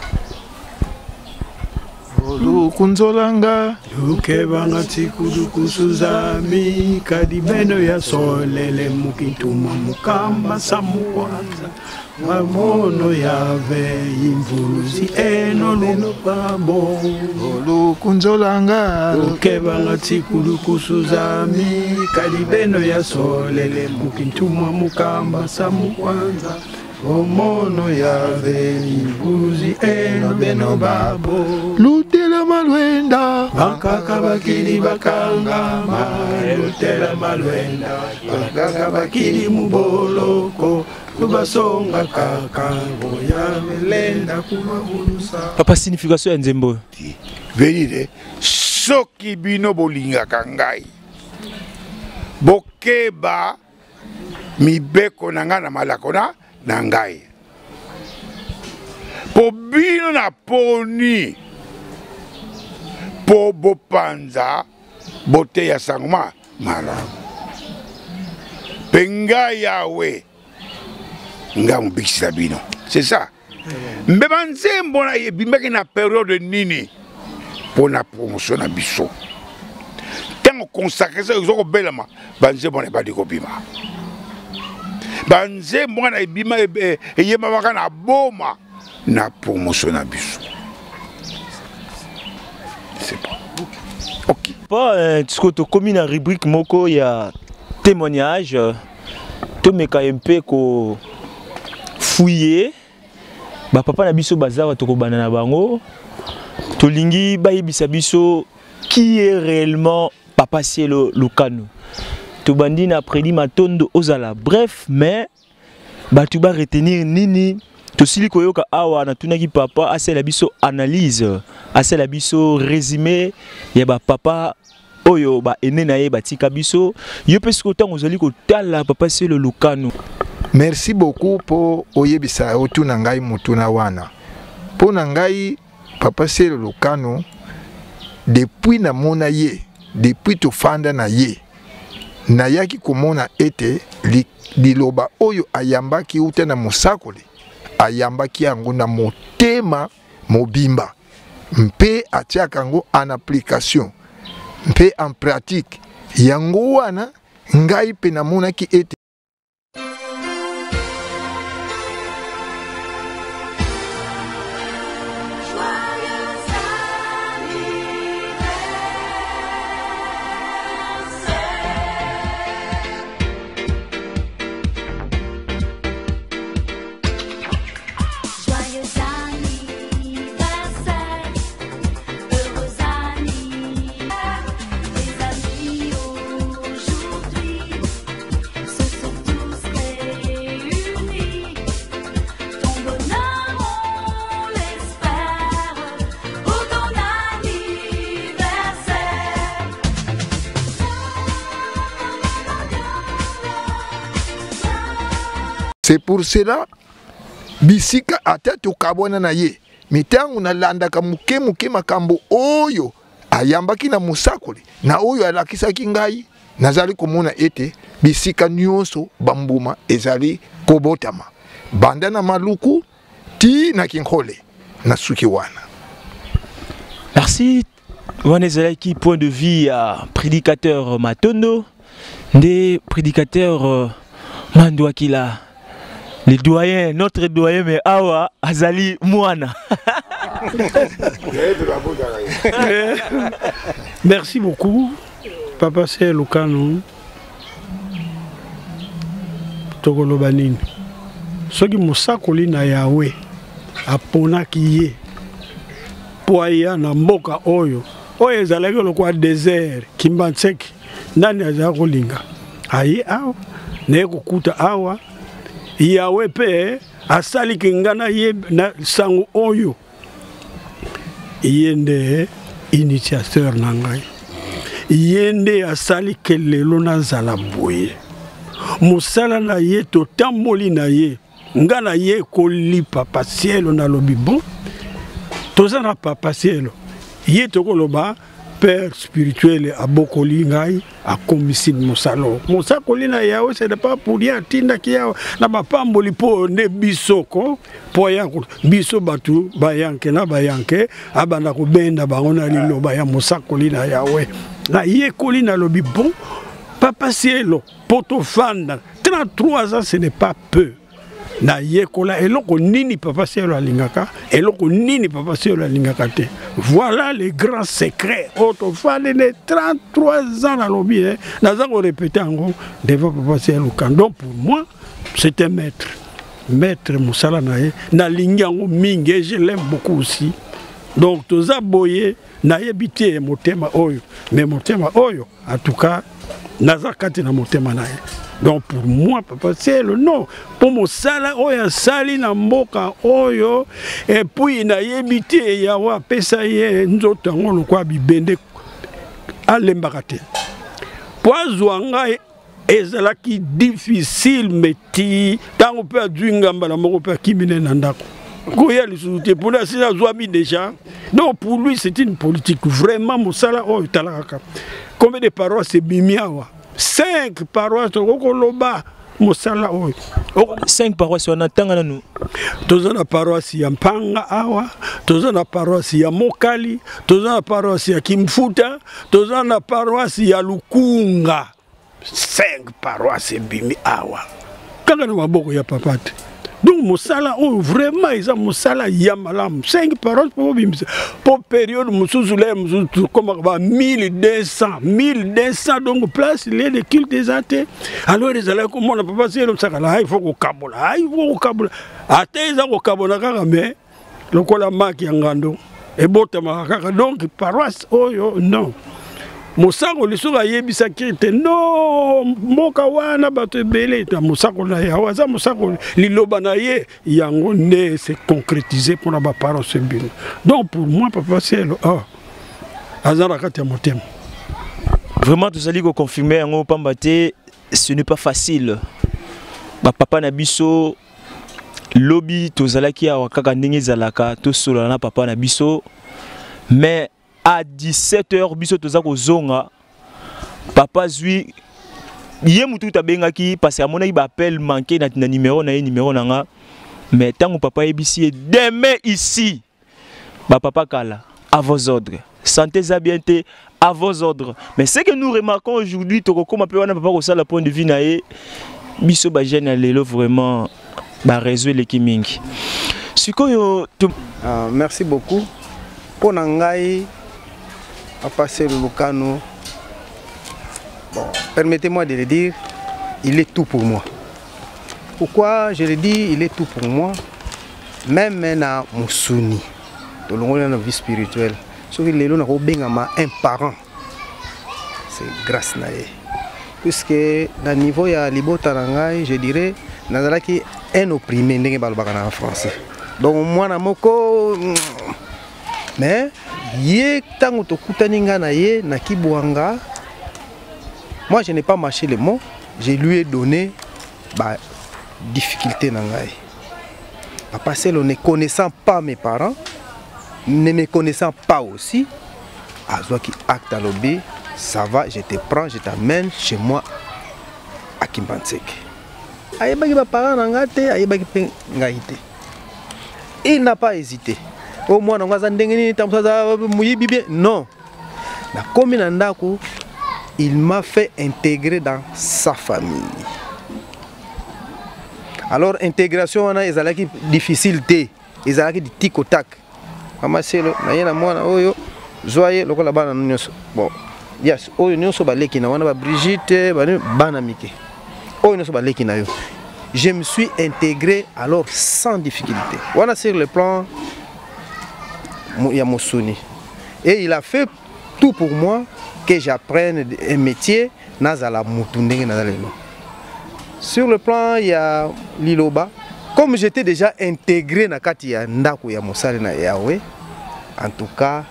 kunzolanga lukebanga tikudu kusuzami kadibeno ya solele mukituma mukamba samukwanza mamono yave imvuzi eno leno babo kunzolanga lukebanga tikudu kusuzami kadibeno ya solele mukituma mukamba samukwanza omono yave imvuzi eno beno babo lutela malwenda bakaka bakili bakangama lutela malwenda bakaka bakili muboloko kubasonga kaka boya melenda kumabulusa papa signification ya nzembo venire soki bino bolingaka ngai bokeba mibeko na ngai na malako na ngai po bino na poni po bopanza bote ya sangma malamu penga yawe nga mbikisila bino c'est ça mbeba nzembo na yebimbaki na période nini pona promotion na biso tango consacré ça ezoko belama banzembo na badi kobima banzembo na ebima eyema baka na boma na promotion na biso c'est pas ok pas tu to comme une rubrique moko ya témoignage to meka mpe ko fouiller ba papa na biso bazawa to ko banana bango to lingi ba yebisa biso qui est réellement Papa Cielo Lukanu to bandi na prédit matondo ozala bref mais ba tu ba retenir nini to sili koyoka awa na tunaki papa asela biso analyse asela biso résumé ya ba papa oyo ba ene na ye batika biso yo pesi ko tango zali ko tala Papa Cielo Lukanu. Merci beaucoup pour oyebisa otuna ngai mutuna wana pona ngai Papa Cielo Lukanu depuis na mona ye depuis to fanda na ye na yaki komona ete liloba oyo ayambaki uta na musakoli ayambaki yango na motema mobimba mpe atiaka yango en application mpe en pratique yango wana ngai pe namonaki ete c'est pour cela bisika ata tokabwana na ye mitangu na landaka muke makambo oyo ayambaki na musakoli na oyo alakisaki ngai nazali komona ete bisika nyonso bambuma ezali kobotama banda na maluku ti na kinkole na suki wana. Merci Wanezalaki, point de vue à prédicateur Matondo des prédicateurs Mandouakila. Les doyens, notre doyen, mais Awa, Azali Mouana. Merci beaucoup, Papa Cielo Lukanu. Tokolo banini. Soki musakoli na Yahweh aponaki ye poya na mboka oyo. Oyo ezalaki lokwa désert Kimbanseki. Nani azali kolinga? Aye awa, ne kokuta awa. Yahweh pe asali kingana ye na sango oyo yende initiateur nangai yende asali kelelo na zala boye musala na ye to tamboli na ye ngana ye koli Papa Cielo na lobi bon tozana Papa Cielo ye tokoloba père spirituel à Bokolingai, à Komissin Moussalo. Moussakolina Yao, c'est pas pour dire Tinda Kia, n'a pas molipo ne bisoko, poyanko, biso batu, bayanke na bayanke, abanako benda baona lilo baya Moussakolina Yahweh. La Yekolina lobi bon, Papa Cielo, poto fanda, 33 ans ce n'est pas peu. Na yekola eloko nini Papa Cielo alingaka eloko nini Papa Cielo alingaka te. Voilà les grands secrets. Autofane de 33 ans à lobby, naza ko répéter encore devant Papa Cielo Lukanu. Donc pour moi, c'est un maître. Maître Moussala nae na lingango mingi, je l'aime beaucoup aussi. Donc toza boye na yebité motema oyo, mais motema oyo en tout cas naza kati na motema nae. Donc pour moi, Papa Cielo, non. Pour mon sala, oya sali na mboka oyo, et puis na yebite yawa pesa ye nzoto ngono kwa bibende alembakate. Poazwanga ezalaki difficile meti tango pe adwinga mbala moko pe kimine na ndako. Goya le soutien pour la Sina Zouami déjà. Non, pour lui, c'est une politique vraiment Moussala oh Talaka. Combien de paroisses c'est Bimiawa? 5 paroisses au Koloba. Moussala oh. 5 paroisses on attend nous. Toza na paroisse ya Mpanga awa, toza na paroisse ya Mokali, toza na paroisse ya Kimfuta, toza na paroisse ya Lukunga. 5 paroisses bimi awa. Kaka na maboko ya papate. Donc Moussala oh vraiment ils ont Moussala ya malam. 5 paroisses pour bimisa. Pour période Moussouzoulé Moussou comme 1200 donc place les de culte des athées. Alors les allez comme on a pas passé le sakala, il faut au Kabola, il faut au Kabola. Athées au Kabola kaka mais le kola maki ngando et botama kaka donc paroisse oh yo non. Mosako lisura yebisa kite no moka wana bato belé ta mosako na ya waza mosako liloba na ye yango ne c'est concrétisé pour la parole c'est bien. Donc pour moi papa c'est oh azara kati motem. Vraiment tous allez confirmer yango pambate ce n'est pas facile. Ba papa na biso lobby tozalaki ya kaka ndenge zalaka to solo na papa na biso mais à 17h biso toza ko zonga papa zui yé mutu tabengaki parce que amona il appel manqué na numéro na numéro nanga mais tant papa ebisi demain ici ba papa kala à vos ordres santé zabienté à vos ordres mais ce que nous remarquons aujourd'hui to comme peu wana papa ko sala point de vue na ye biso ba jeune lelo vraiment ba réseau le kimingi sikoyo merci beaucoup pour nangai à passer le Lucano. Bon, permettez-moi de le dire, il est tout pour moi. Pourquoi je le dis, il est tout pour moi? Même maintenant, Moussouni, dans la vie spirituelle, ce que les gens ont un parent, c'est grâce à eux. Puisque, dans le niveau de Libo Tarangai, je dirais, il un opprimé en français. Donc, moi, mais yé tango to kutaninga na ye na kibwanga. Moi je n'ai pas mâché les mots, je lui ai donné bah difficulté na ngai. Papa Selo ne connaissant pas mes parents, ne me connaissant pas aussi, azwa ki acte à lobby, ça va, je te prends, je t'amène chez moi à Kimbanseke. Ayebaki ba parents na ngate, ayebaki pe ngaite. Il n'a pas hésité. Au moins, non. Il m'a fait intégrer dans sa famille. Alors, intégration, il y a des difficultés, il y a des tic au tac. Bon, yes, Brigitte, je me suis intégré alors sans difficulté. Voilà sur le plan. Et il a fait tout pour moi que j'apprenne un métier. Sur le plan, il y a Liloba. Comme j'étais déjà intégré dans Katia Ndaku ya Mosale na Yahweh, en tout cas,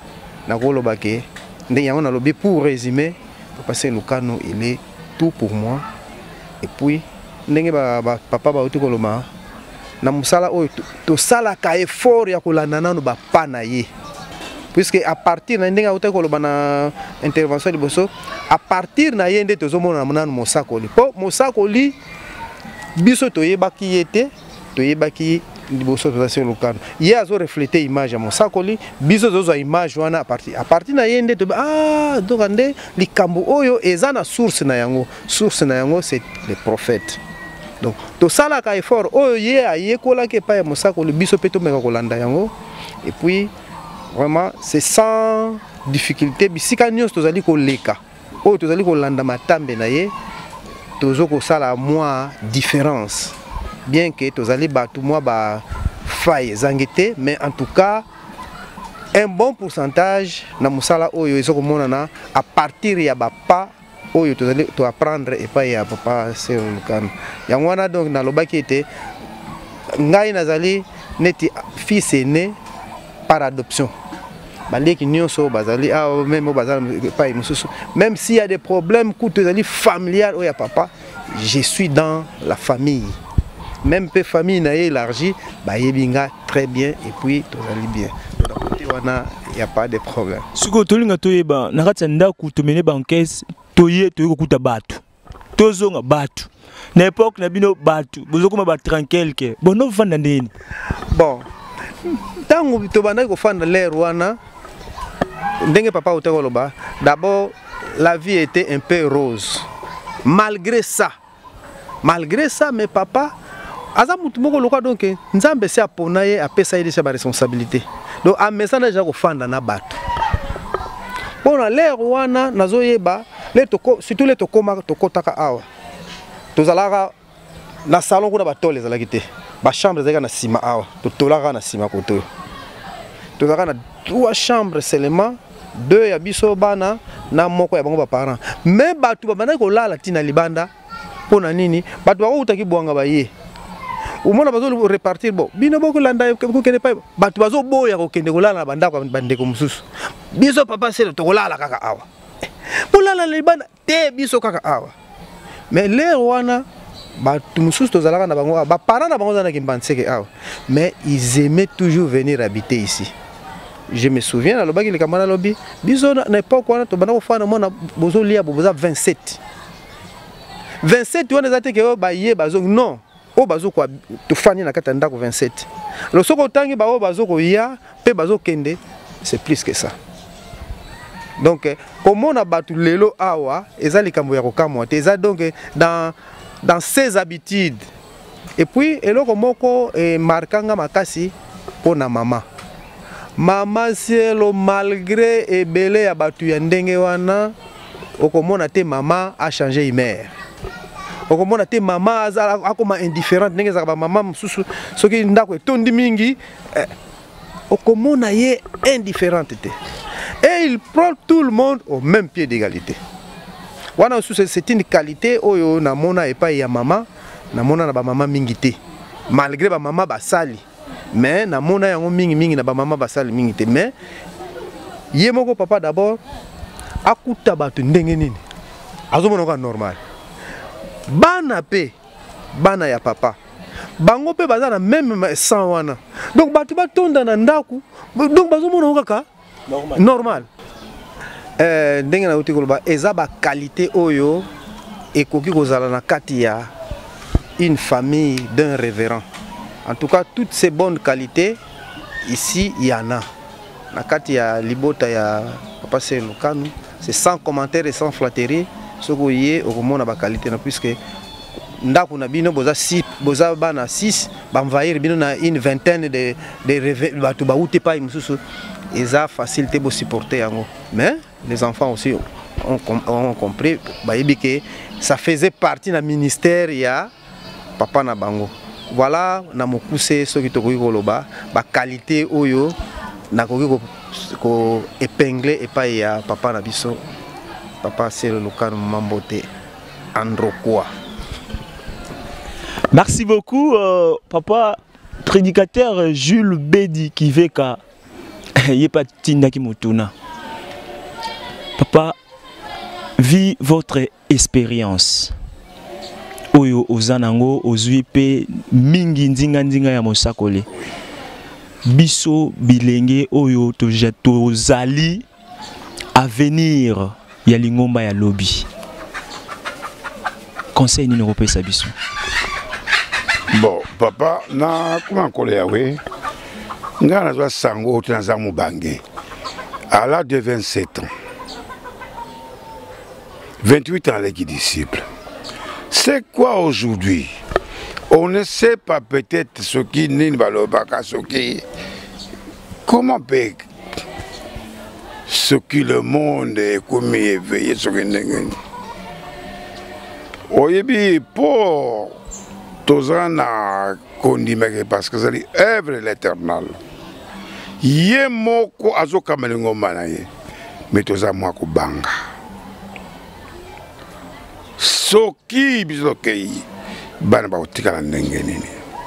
pour résumer, parce que Lucano il est tout pour moi. Et puis, papa ba utukoloma. Na musala oyo to sala ka effort ya kolanda nanu ba pana ye puisque à partir na ndenga utakoloba na intervention liboso à partir na yende tozomona nanu mosakoli po mosakoli biso toyebaki yete toyebaki liboso tozase Lucano ye azo refléter image ya mosakoli biso tozo image wana à partir na yende to donc ande likambo oyo ezana source na yango c'est les prophètes. Donc, tout ça là effort, oh yeah, kola ke pa mosako le biso peto meka kolanda yango. Et puis vraiment c'est sans difficulté bisika nyos tozali ko leka. Oh tozali ko landa matambe na ye. Tozo ko sala moi différence. Bien que tozali ba tout moi ba faille zangete, mais en tout cas un bon pourcentage na musala oyo ezoko monana à partir ya ba pas oyo tu apprendre et pas ya papa c'est Lucano yangwana donc na lobaki était ngai nazali neti fils aîné par adoption baleki nyonso bazali même bazali pas mususu même s'il y a des problèmes coûte zali familial oya papa je suis dans la famille même peu famille na élargie ba yebinga très bien et puis tozali bien. Il n'y a pas de problème. Si vous avez un ndako, tu mets en caisse, tu as batu. Tozonga batu. N'importe na bino batu. Vous avez tranquille que. Bon, nous faisons des. Bon. Tant que tu vas faire l'air wana, ndenge papa utekoloba. D'abord, la vie était un peu rose. Malgré ça, mais papa, azamutu moko loka donc nzambe se apona ye apesa ye sa responsabilité. Donc a message déjà ko fanda na batu. Bona l'air wana nazoyeba, le toko surtout le tokoma tokotaka awa. Tozalaka na salon kuna batole zalaki te. Ba chambre zeka na sima awa. Totolaka na sima koto. Tozalaka na 3 chambres seulement, 2 ya biso bana na moko ya bango ba parents. Mais batu babana ko lala tina libanda pona nini? Batu bako utaki bwanga ba ye. Umona bazo repartir bo. Bino boko landa ko kene pa. Batu bazo boya ko kende ko lala banda ko bandeko mususu. Biso papa selo to ko lala kaka awa. Polala libanda te biso kaka awa. Mais les wana batu mususu to zalaka na bango ba parents na bango zana kimbanseke awa. Mais ils aimaient toujours venir habiter ici. Je me souviens à l'obaki le camarade lobby biso na époque wana to bana ko fana mona bozo lia boza 27. 27 wana zate ke ba ye bazo non. O bazo ko to fani na kata ndako 27. Le soko tangi ba o bazo ko ya pe bazo kende, c'est plus que ça. Donc comment on a battu lelo awa ezali kambo ya kokamwa te eza donc dans ses habitudes. Et puis eloko moko markanga makasi pona mama. Mama cielo malgré ebele ya batu ya ndenge wana okomona te mama a changé humeur. Okomona te mama akoma indifférente ndenge za ba mama mususu soki ndako etondi mingi okomona ye indifférente te. Et il prend tout le monde au même pied d'égalité. Wana c'est une qualité oyo na mona epa ya mama na mona na ba mama mingi te. Malgré ba mama basali mais na mona yango mingi na ba mama basali mingi te mais ye moko papa d'abord akuta batu ndenge nini azomona ko normal bana pe bana ya papa bango pe baza na même sang wana donc batu batonda na ndaku donc bazomona kaka normal ndenge na uti koloba eza ba qualité oyo ekoki kozala na kati ya une famille d'un révérend. En tout cas, toutes ces bonnes qualités, ici, il y en a. Na kati ya libota ya papa c'est Lukanu, c'est sans commentaire et sans flatterie. Ce que yé au monde ba qualité na puisque ndako na bino boza 6, boza bana 6, ba envahir bino na une vingtaine de batu ba uté pa mususu. Eza facilité pour supporter yango. Mais les enfants aussi ont compris ba que ça faisait partie du ministère ya papa na bango. Voilà, na mokuse soki tokoki koloba ba qualité oyo na koki ko épingler epai ya papa na biso papa c'est le Lukanu Mambote Androkoa. Merci beaucoup papa prédicateur Jules Bedi qui veut ka yepa tinda ki mutuna. Papa, vit votre expérience. Oyo ozanango ozwi pe mingi ndinga ya mosakole biso bilenge oyo tozali avenir ya lingomba ya lobi conseil nini kopesa biso? Bon papa na kuma kole yawe nga nazwa sango tanaza mubange à l'âge de 27 ans 28 ans avec les disciples. C'est quoi aujourd'hui? On ne sait pas peut-être ce qui n'est pas le bac, ce qui. Comment peut ce qui le monde est comme éveillé sur une. Oyebi pour tous en a condimé parce que c'est l'œuvre de l'Éternel. Yé moko azo kamalingo manaye, mais tous en moi kubanga. Soki bizokei bana ba utikala ndenge nini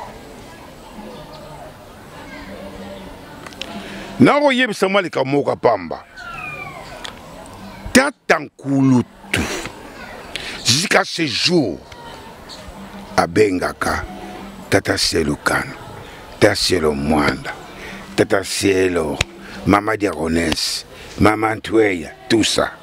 nako yebisa malika moka pamba tata nkulutu jusqu'à ce jour abengaka tata Selukanu Tata Cielo Mwanda, Tata Cielo, Maman Diagonès, Maman Toueya, tout ça.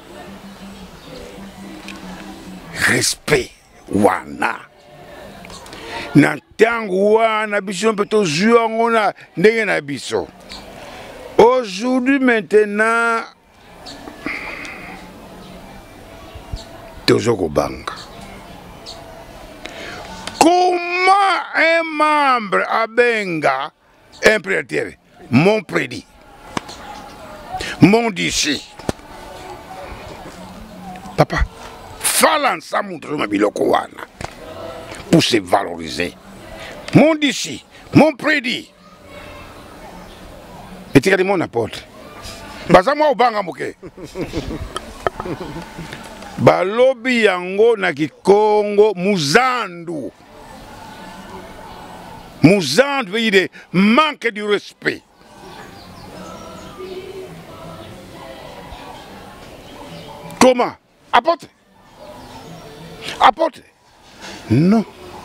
Respect, wana. Na tangu wana biso mpe tozwa ngo na ndenge na biso. Aujourd'hui maintenant tozo kobanga. Comment un membre abenga un prêtre, mon prédit, mon d'ici. Papa, falan sa montre ma biloko wana pour se valoriser. Mon d'ici, mon prédit. Et tu as dit mon apôtre. Basa moi obanga moke. Balobi yango na Kikongo muzandu. Muzandu veut dire manque de respect. Comment? Apôtre. Apôtre. Non.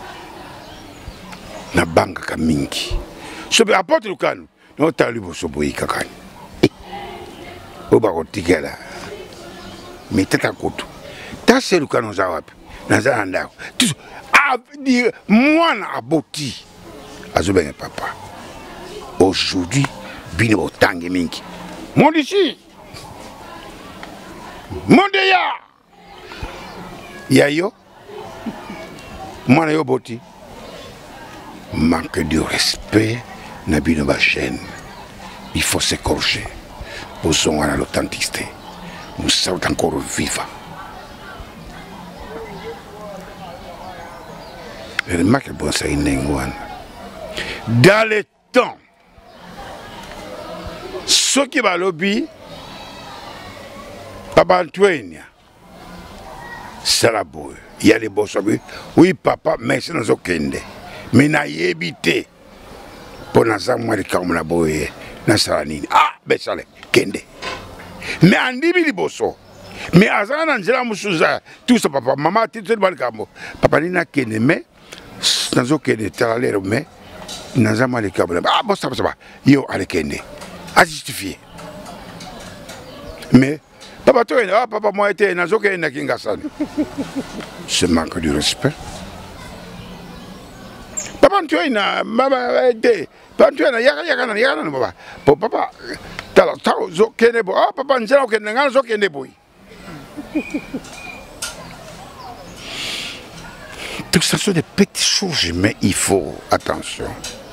Na banga kamingi. Sobe apôtre lukanu. No talibo soboyi kakani. Oba kotikela. Metata koto. Tase lukanu za wapi. Naza andako. Dire mwana aboti. Azobenge papa. Aujourd'hui, bine botangi mingi. Mon ici. Mon deya. Yayo. Mwana yo boti. Manque de respect. Nabino ba chaîne. Il faut s'écorcher. Posons à l'authenticité. Nous sommes encore vivants. Remarque bon ça dans le temps, ceux qui va lobby, Papa Antoine, c'est la boue. Il y a des boss. Oui, papa, mais c'est dans aucun. Mais n'a évité. Pour nous avoir comme la boue, n'a salanine. Ah, ben ça l'est, kende. Mais en dibi bosso. Mais à ça, Angela Moussouza, tout ça, papa, maman, tout ça, papa, n'a kende, mais. Dans aucun talent, mais nous avons les câbles. Ah, bon, ça va. Yo, allez, kende. À justifier. Mais, papa, toi, papa, moi, était dans aucun kingasan. Ce manque de respect. Papa, tu es là, maman, était. Papa, tu es là, y'a papa. Papa, t'as aucun boy. Ah, papa, nous avons aucun boy. Donc ce sont des petites choses, mais il faut attention.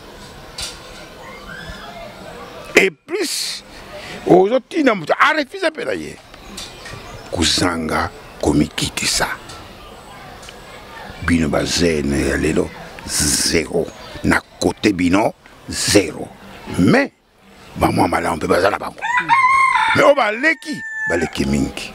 Et plus, aux autres, arrêtez ça, pédailler. Kuzanga, komikiti ça. Bino bazene, lelo, zéro. Na côté bino, zéro. Mais, moi, on peut pas là-bas. Mais on va leki mingi.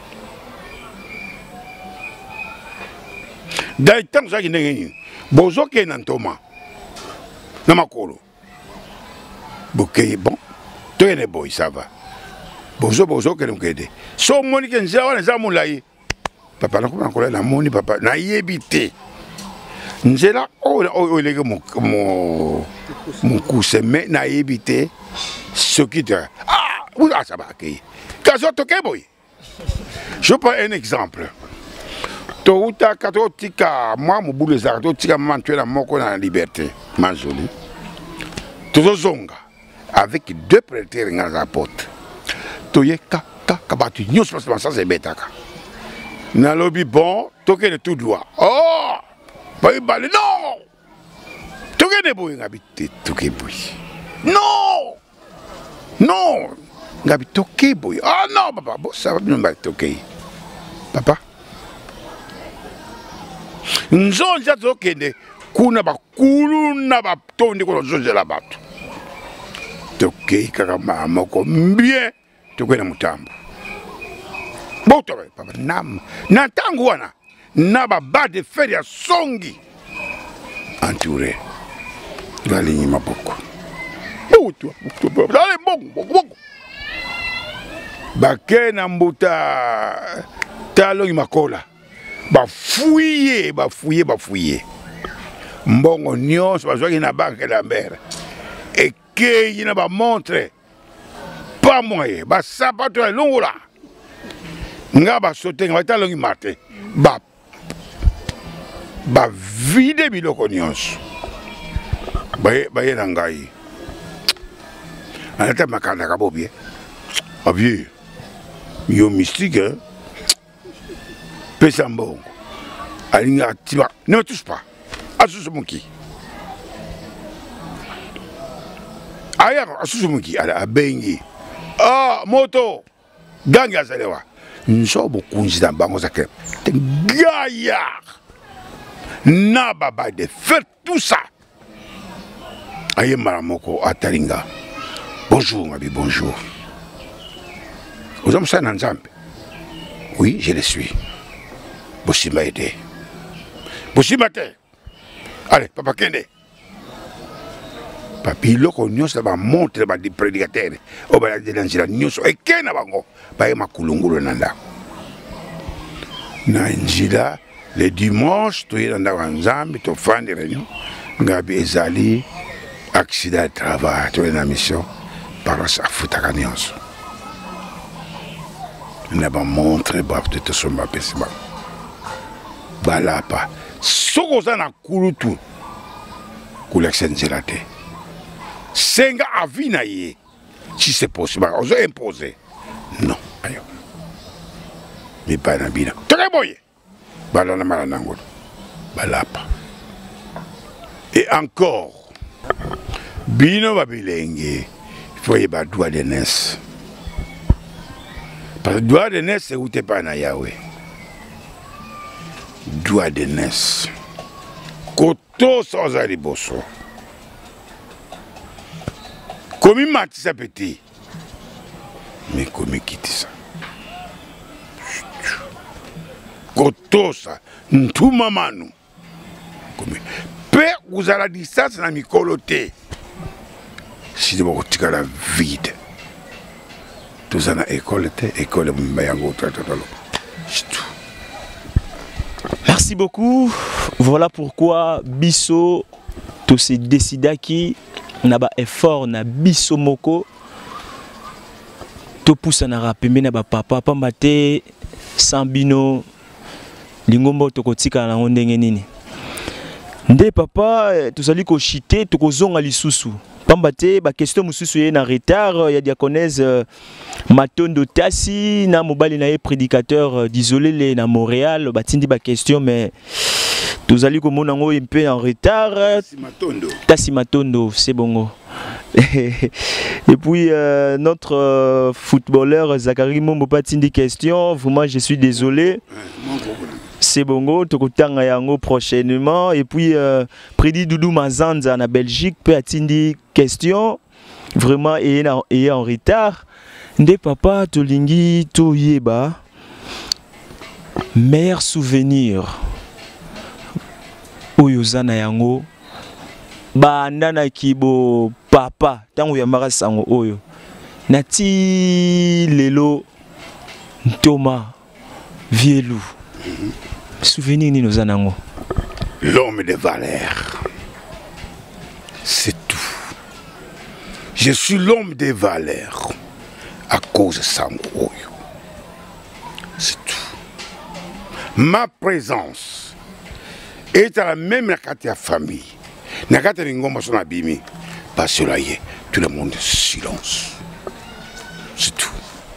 Dans le temps, vous avez dit, bozo qui est dans Thomas, dans ma colo. Bon, tu es boy, ça va. Bozo qui est dans le so moni qui est dans le papa, la moni, papa, n'a évité. Nzela, oh, il est mon cousin, mais n'a évité ce qui te. Ah, où ça va accueillir? Boy. Je prends un exemple. Touta katotika moi mon boule za totika mantuer la moko na liberté manjoli tozozonga avec deux prêtres dans la porte toye ka batu nyos parce ça c'est betaka na lobby bon toke tout droit oh ba ibale non toke ne boy ngabite toke boy non ngabite toke boy ah non papa bon ça va bien ba toke papa nzonja tokende kuna bakulu na batondi ko nzonja bato toke kaka moko bien tokwena mutambo boto papa nam na tangu wana na baba de fer ya songi entouré galinyi maboko boto dale bongo bakena mbuta talo makola bafouiller mbongo nyonso bazwaki na banque la mer et qu'il n'a pas montré pas moyen ba sapato ya longola nga ba sauter nga ta longi marté ba vide biloko nyonso ba ye na ngai anata makanda ka bobie abie yo mystique hein pesa mbongo alinga tiba ne me touche pas asusu moki aya asusu moki ala abengi moto gangi azalewa nso bokunzi na bango zakre gaillard na baba de faire tout ça aye maramoko atalinga bonjour ma vie bonjour aux hommes ça nanzambe oui je le suis Bossima aidé Bossima te allez papa kende papi loko nyonso ba montre ba di prédicateur o ba di lanzira nyonso e kena bango ba ye makulungulu nanda na njila le dimanche to yenda wanzambi to fandi réunion ngabi ezali accident de travail to na mission par sa futaka nyonso na ba montre ba de to somba pesima balapa soko za na kulutu kulexenzela te senga avina ye si c'est possible ozo imposer non ayo mi pa na bina très boye balana mala nango balapa et encore bino babilenge faut y ba droit de naissance parce que droit de naissance c'est où t'es pas na Yahweh droit de naissance koto sans aliboso komi matisa petit mais komi kitisa koto sa ntuma manu komi pe uzala distance na mikolo te si de boko tikala vide tozana école te école mbayango tatalo c'est tout. Merci beaucoup. Voilà pourquoi biso to se décida ki na ba effort na biso moko to poussa na rapembe na ba papa pamba te sambino lingombo to kotika na ndenge nini nde papa tozali ko chiter to kozonga lisusu pamba te ba question mususu ye na retard ya diaconese Matondo Tassi na mobali na ye prédicateur d'isolé na Montréal batindi ba question mais tozali ko mona ngo un peu en retard Tassi Matondo c'est bongo et puis notre footballeur Zachary Mombo batindi question vraiment je suis désolé c'est bongo tokotanga yango prochainement et puis Prédi Doudou Mazanza na Belgique peut atindi question vraiment et en retard nde papa tolingi to yeba meilleur souvenir oyo zana yango banda na kibo papa tango ya marasango oyo nati lelo Thomas Vielu souvenir ni nozana ngo l'homme de valeur c'est tout je suis l'homme de valeur à cause de Sango Oyo. C'est tout. Ma présence est à la même la famille. Nakata Lingoma son abimi. Parce que là, tout le monde silence. C'est tout.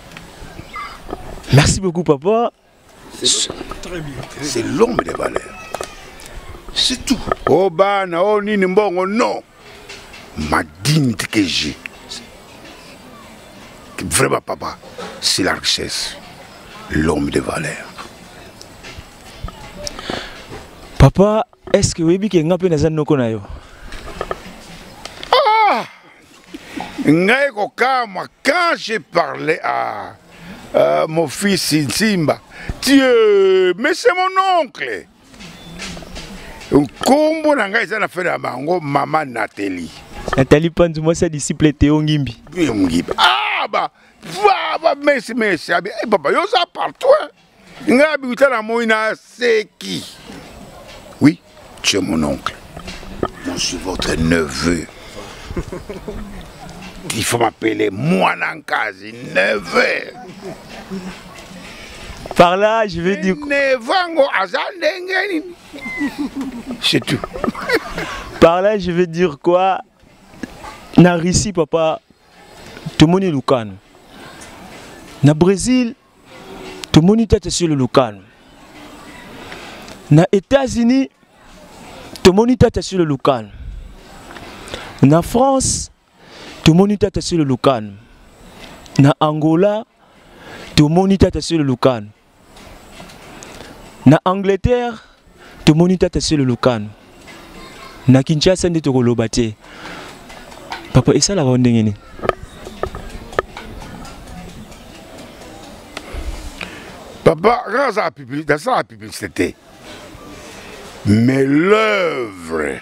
Merci beaucoup, papa. Très bien. C'est l'homme de valeur. C'est tout. Oh, bana, oh, ni mbongo, non. Ma dignité que j'ai. Vraiment, papa, c'est la richesse, l'homme de valeur. Papa, est-ce que vous avez dit que vous avez Quand j'ai parlé à mon fils Simba, Dieu, mais c'est mon oncle. Combo Nanga, ça a fait la maman Nathalie. Nathalie Pandouma, sa disciple Théo Ngimbi. Ah bah, merci, eh papa, yo ça partout. Ngabi utana moina c'est qui? Oui, tu es mon oncle. Je suis votre neveu. Il faut m'appeler Mouanankazi, neveu. Par là, je vais dire... C'est tout. Par là, je vais dire quoi? Na Russie, papa, tout le monde est Lucano. Na Brésil, tout le monde est sur le Lucano. Na États-Unis, tout le monde est sur le Lucano. Na France, tout le monde est sur le Lucano. Na Angola, tout le monde est sur le Lucano. Na Angleterre, tout le monde est sur le Lucano. Na Kinshasa, tout le monde est. Papa, et ça la ronde ngene. Papa, dans ça la publicité. Mais l'œuvre,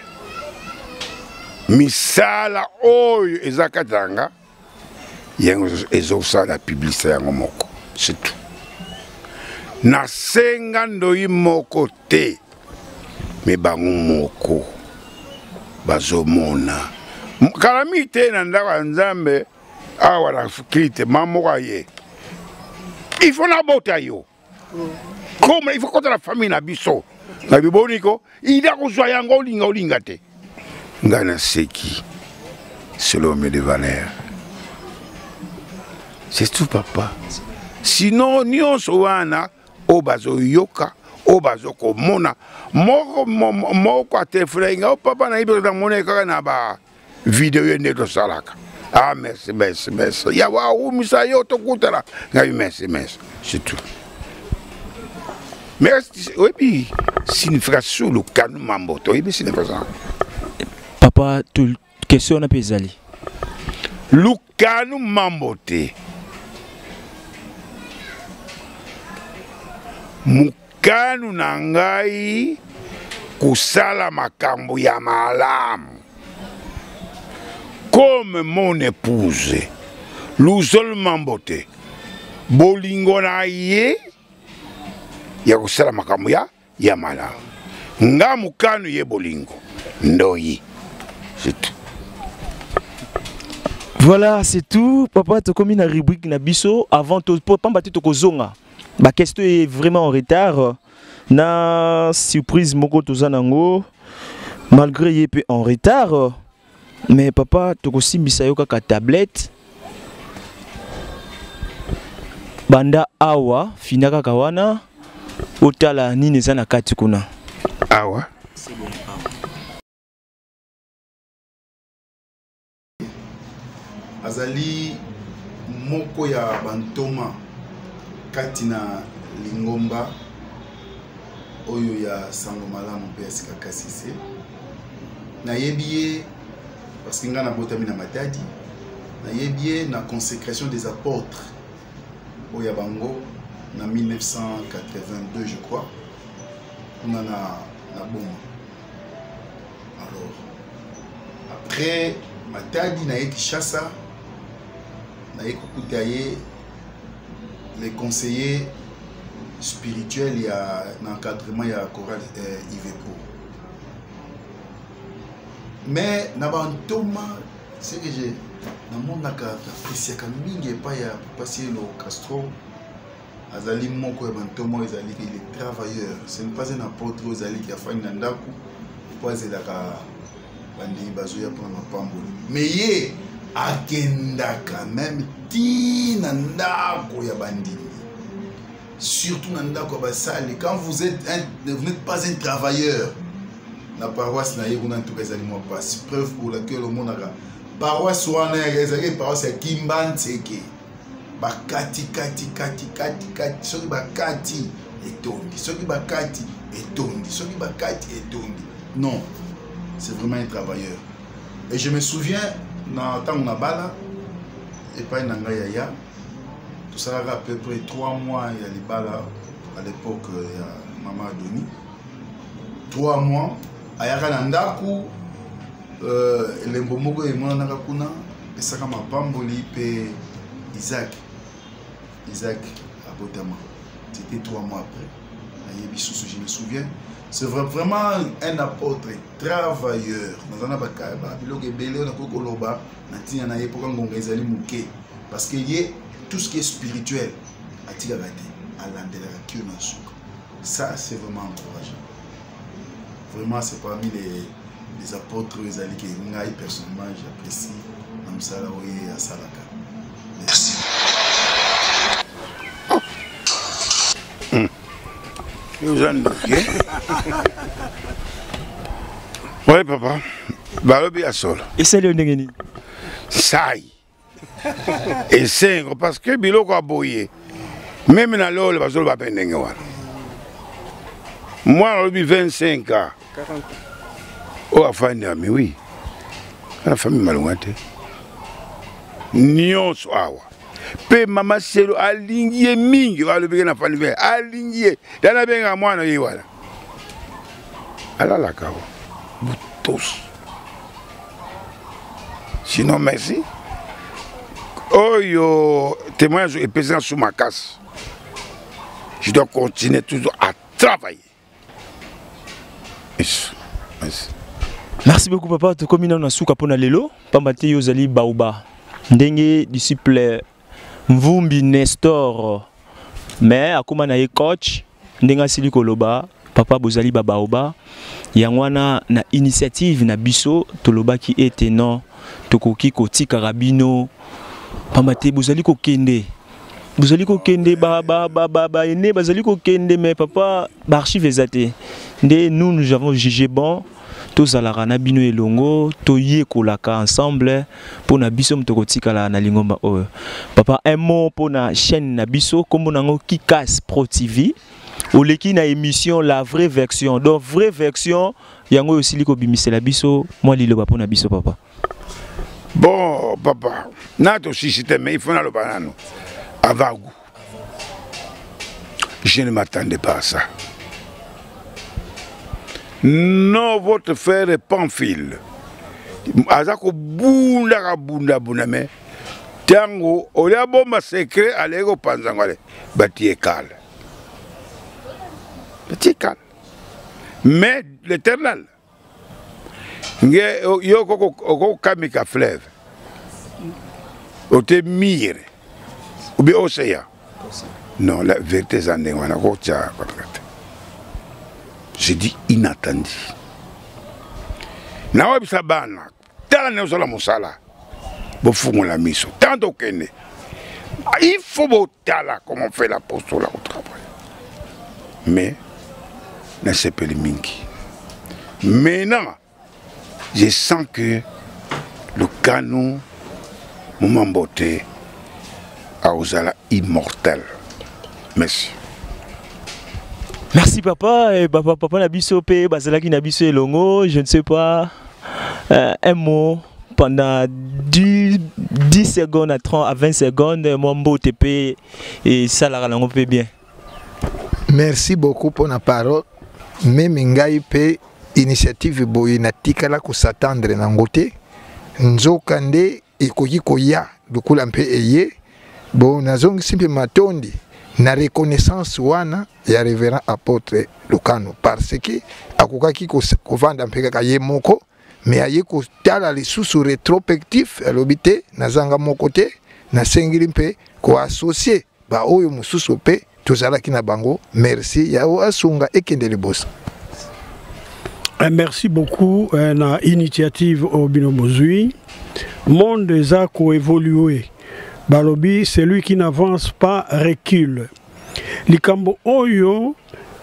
misala oyo ezakatanga, yango ezosa la publicité yango moko. C'est tout. Na senga ndoi moko te, me bango moko bazomona. Kalami te na ndako nzambe awa na krite mamoka ye. Il faut na bota yo. Comme il faut que la famille na biso. Na biboniko, il a reçu yango linga te. Ngana seki. C'est l'homme de valeur. C'est tout papa. Sinon nyonso wana obazo yoka, obazo komona. Moko atefrenga o papa na ibe na moneka na ba vidéo yende to salaka. Ah merci. Ya wa umisa yo to kutala. Ngai merci. C'est tout. Merci. Oui puis signification le canon mamboto. Oui c'est ça. Papa, toute question na pezali. Le canon mambote. Mukanu nangai kusala makambo ya malamu. Comme mon épouse, l'ouzol mambote, bolingo na ye, ya kusala makambo ya malamu. Nga mukanu ye bolingo, ndoyi. C'est tout. Voilà, c'est tout. Papa, tu as commis la rubrique Nabiso. Avant de te ma question est vraiment en retard. Na surprise, Moko Tozanango, malgré qu'il est en retard. Mais papa, tu as aussi mis ça sur tablette. Banda awa, finaka kawana, otala nini zana katikuna. Awa. C'est bon. Azali moko ya bantoma katina lingomba oyo ya sango malamu pe asika kasise na yebiye parce que ngana botami na matadi na yebiye na consécration des apôtres oyo bango na 1982 je crois on a na boma. Alors après matadi na Kinshasa na écouté les conseillers spirituels et l'encadrement ya chorale Ivepo. Mais nabantoma c'est que j'ai dans mon apprécié quand mingi pas ya passer le Castro azali moko bantoma azali il est travailleur, ce n'est pas un apôtre azali qui a fait nandaku pas zelaka bandi bazoya pour mapamboli mais ye akenda quand même tina ndako ya bandini surtout ndako basali quand vous n'êtes pas un travailleur la paroisse na yekuna tout cas moi passe preuve pour laquelle le monde a paroisse wana ezali paroisse ya Kimbantseke bakati soki bakati etondi soki bakati etondi non c'est vraiment un travailleur et je me souviens dans le temps où on a bala et pas une yaya tout ça à peu près 3 mois il y a les bala à l'époque il y a maman Adoni 3 mois ayaka nandaku lembomoko et moi nakakuna et ça comme pamboli pe Isaac à Botama c'était 3 mois après je me souviens. C'est vraiment un apôtre travailleur. Parce que tout ce qui est spirituel, ça c'est vraiment encourageant. Vraiment, c'est parmi les apôtres que moi personnellement j'apprécie. Merci. Oui, papa. Balobi à sol. Et c'est le Ndengeni. Saï. Et c'est parce que Biloko a boyé. Même dans l'eau, le basol va peine. Moi, j'ai 25 ans. 40 ans. Oh, enfin, mais oui. La famille m'a loin. Nyon soawa. Pe mama selo alingie mingi wale bege na famille alingie. Dana benga mwana yiwala. Ala la kawa. Tous. Sinon, merci. Oh yo, témoignage est pesant sous ma casse. Je dois continuer toujours à travailler. Merci. Merci beaucoup papa. Tu comme na souka pona lelo, pambate yo zali baoba. Ndenge disciple Mvumbi Nestor. Mais akoma na ye coach, ndenga sili koloba, papa bozali baoba. Yangwana na initiative na biso toloba ki étonnant tokoki kotika rabino pambate bozali ko kende. Bozali ko kende ene bazali ko kende mais papa ba archive ezate. Nous avons jugé bon tous à la rana bino elongo to ye kolaka ensemble pour na biso mtokotika la na lingomba o. Papa un mot pour na chaîne na biso comme nango Kikas Pro TV. Oleki na émission la vraie version. Donc vraie version yango aussi liko bimisela biso moi lilo ba pona biso papa. Bon papa, nato si c'était mais il faut na le banano. Avago. Je ne m'attendais pas à ça. Non, votre frère est Pamphile. Azako bunda bunda mais tango olia bomba secret alego panzangale batie kal. Batie kal. Mais l'Éternel nge yo koko kamika fleuve. Ote mire. Ou bien océan. Non, la vérité c'est ndengwana ko tia patrate. J'ai dit inattendu. Nawa bisabana, tala ne osala mosala. Bo fungo la miso, tanto kene. Il faut botala comment on fait l'apostole au travail. Mais ne c'est pas le mingi. Maintenant, je sens que le canon moment beauté a osala immortel. Merci. Merci papa et papa na biso pe bazalaki na biso elongo, je ne sais pas un mot pendant 10 secondes à 30 à 20 secondes mon beau TP et ça la langue peut bien. Merci beaucoup pour la parole. Même ngai pe initiative boye na tikala ko s'attendre na ngote nzokande ekoki koya dukula mpe eye bon nazongi simple matondi na reconnaissance wana ya révérend apôtre Lukano parce que akokaki ko vanda mpeka kaye moko mais aye ko tala les sous rétrospectif alobité nazanga moko te na sengili mpe ko associer ba oyo mususu pe tozalaki na bango merci ya o asunga ekendele bossa. Merci beaucoup na initiative au Binomozui. Monde eza ko évoluer. Balobi, celui qui n'avance pas recule. Likambo oyo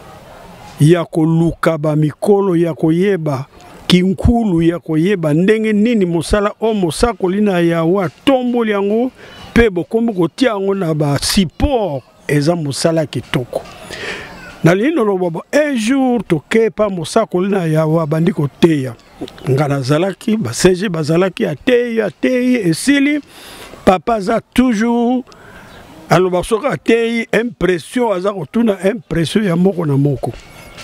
yako luka ba mikolo yako yeba kinkulu yako yeba ndenge nini mosala o mosako lina yawa tombo yango pe bokombo kotia yango na ba support eza mosala kitoko. Na lino lobo un jour toke pa mosako lina yawa bandi koteya ngana zalaki ba CG bazalaki ateya esili papa a toujours alors soka tei impression aza kotuna impression ya moko na moko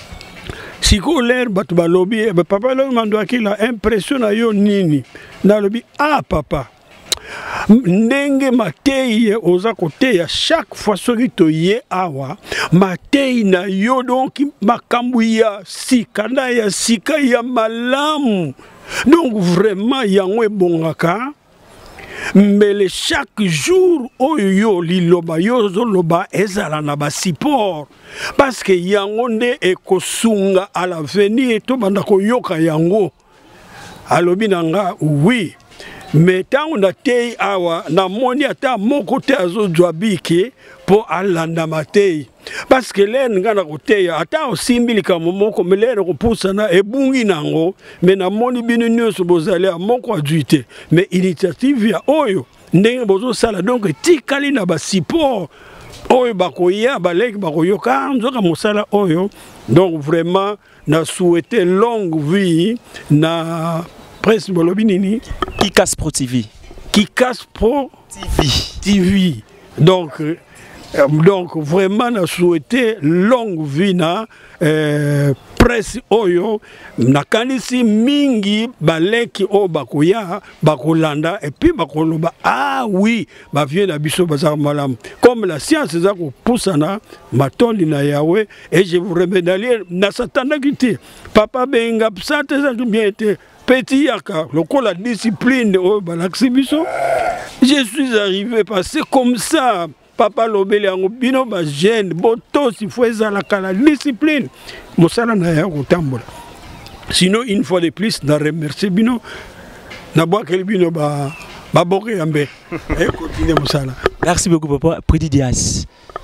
siko l'air batu balobi papa lo mando akila impression na yo nini na lobi ah papa ndenge matei oza koteya chaque fois soki toye awa matei na yo donc makambo ya sika na ya sika ya malamu donc vraiment yango ebongaka mbele chaque jour oyo liloba yo zoloba ezala na ba support parce que yango nde ekosunga à l'avenir to banda koyoka yango alobi nanga oui mais tant na tei awa na moni ata moko te azozwa bike po alanda matei parce que len ngana koteya ata osimbilika moko melere kopusana ebungi nango mais na moni bino nyonso bozali moko aduite mais initiative ya oyo ndenge bozo sala donc tikali na ba support oyo bakoya baleki bakoyoka nzoka mosala oyo donc vraiment na souhaiter longue vie na presse bolobi nini Kikas Pro TV. Kikas Pro TV. Donc vraiment na souhaiter longue vie na presse oyo nakanisi mingi baleki o bakoya bakolanda et puis bakoloba ah oui ba vient na biso bazar malam comme la science za ko pusana matondi na Yahweh et je vous remercie na satana kiti papa benga psate za bien été petit yaka lokola discipline o balaksi biso je suis arrivé passer comme ça papa lobeli yango bino ba jeune boto si faut ezala kala discipline mosala na ya kotambola sinon une fois de plus na remercier bino na boakeli bino ba boke yambe et continuer mosala. Merci beaucoup papa Pridi Dias.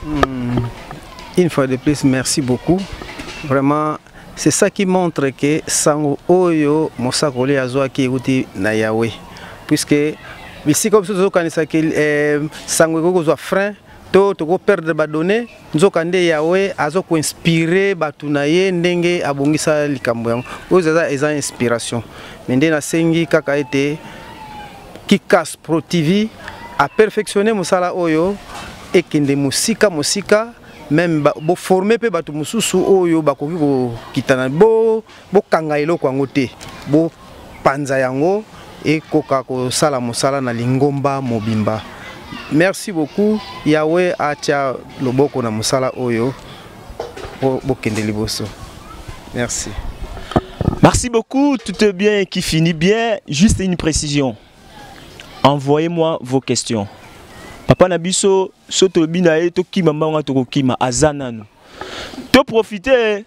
Une fois de plus merci beaucoup vraiment. C'est ça qui montre que sango oyo mosakoli azwaki uti na Yahweh puisque ici comme ça zokanisa que sango kozwa frein to ko perdre ba données nzokande Yahweh azoko inspirer batu na ye ndenge abongisa likambo yango oyo eza inspiration mende na sengi kaka ete Kikas Pro TV a perfectionné mosala oyo ekende musika même bo former pe batu mususu oyo bakoki ko kitana bo kanga eloko yango te bo panza yango et koka ko sala mosala na lingomba mobimba. Merci beaucoup Yahweh acha loboko na mosala oyo bo kende liboso. Merci. Merci beaucoup, tout est bien qui finit bien. Juste une précision. Envoyez-moi vos questions. Papa Nabiso, soto bina e to kima manga to kima azananu. To profiter.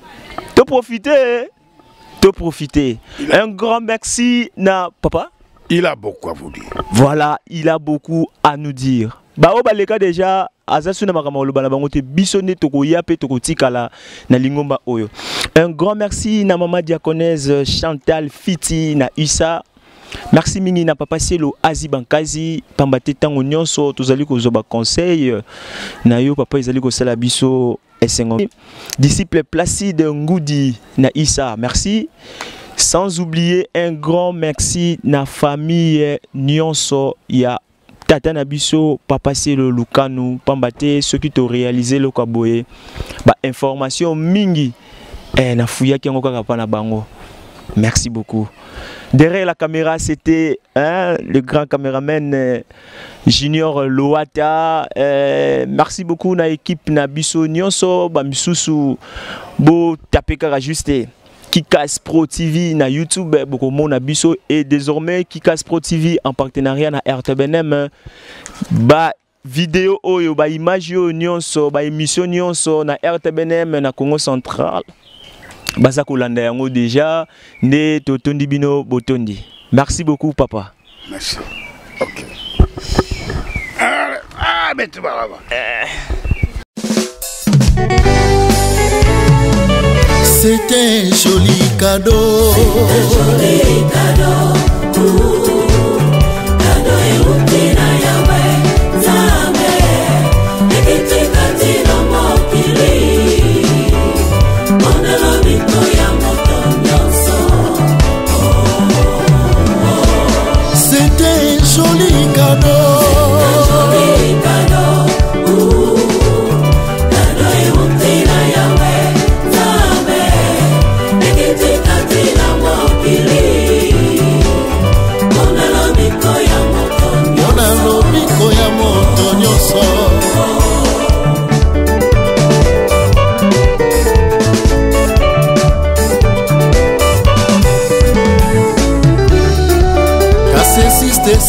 Un grand merci na papa. Il a beaucoup à vous dire. Voilà, il a beaucoup à nous dire. Ba o baleka déjà azasuna makama lobana bango te bisone to ko yape to ko tikala na lingomba oyo. Un grand merci na maman diaconesse Chantal Fiti na Issa. Merci mingi na papa Cielo Azibankazi pambate tango nyonso tozali ko zoba conseil na yo papa ezali ko sala biso esengo. Disciple Placide Ngoudi na Issa, merci. Sans oublier un grand merci na famille nyonso ya tata na biso papa Cielo Lukanu pambate ceux qui t'ont réalisé le kaboye ba information mingi na fuya ki ngoko kapa na bango. Merci beaucoup. Derrière la caméra, c'était le grand caméraman Junior Loata. Merci beaucoup na équipe na biso nyonso ba misusu bo tapeka ajusté. Kikas Pro TV na YouTube beaucoup mon biso et désormais Kikas Pro TV en partenariat na RTBNM ba vidéo oyo ba image yo nyonso ba émission nyonso na RTBNM na Congo Central. Baza kolanda yango déjà ne totondi bino botondi. Merci beaucoup papa. Merci. OK. Mais tu vas là-bas. C'était un joli cadeau.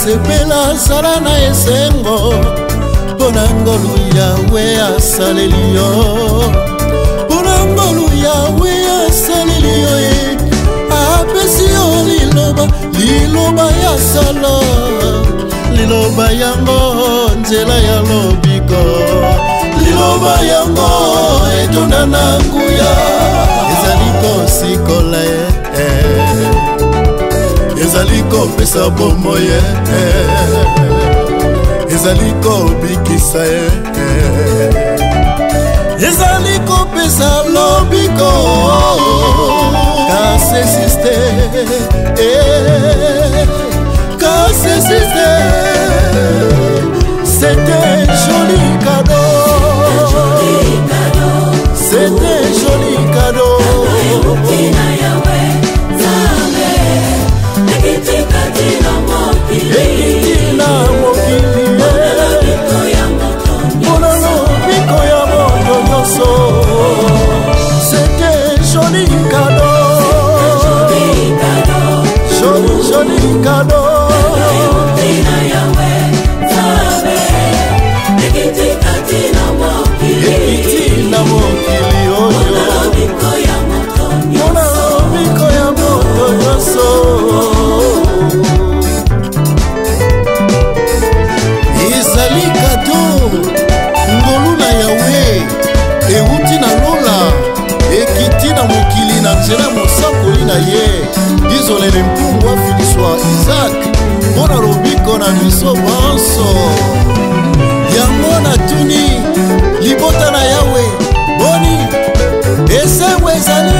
sepela zala na esengo mpona ngolu yawe asaleli yo mpona ngolu yawe asaleli yo apesi yo liloba ya solo liloba yango nzela ya lobiko liloba yango etonda na nguya ezali kosikola ezali kopesa bomo ye ezali kobikisa ye ezali kopesa lobiko kase siste kase siste c'était joli cadeau c'était joli cadeau ekitina mokili mpona lobiko ya moto nyonso c'était joli cadeau joli cadeau ekitina mokili oyo mpona lobiko ya moto nyonso ezali kado ngolu na yawe euti na lola ekiti na mokili na nzela mosakoli na ye izolele mpungu afiliswa Isaac mpona lobiko na biso bonso yango natuni libota na yawe boni esengo ezali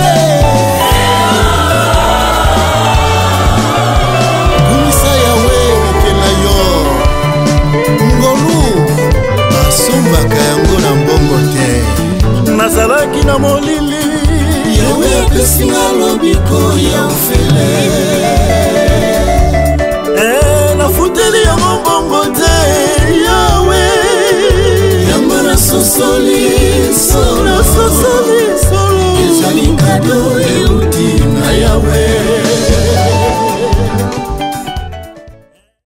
kumisa yawe okela yo ngolu asombaka yango na mbongo te nazalaki na molili yawe apesinga lobiko ya ofele nafuteli yango mbongo te yawe yango nasosoli so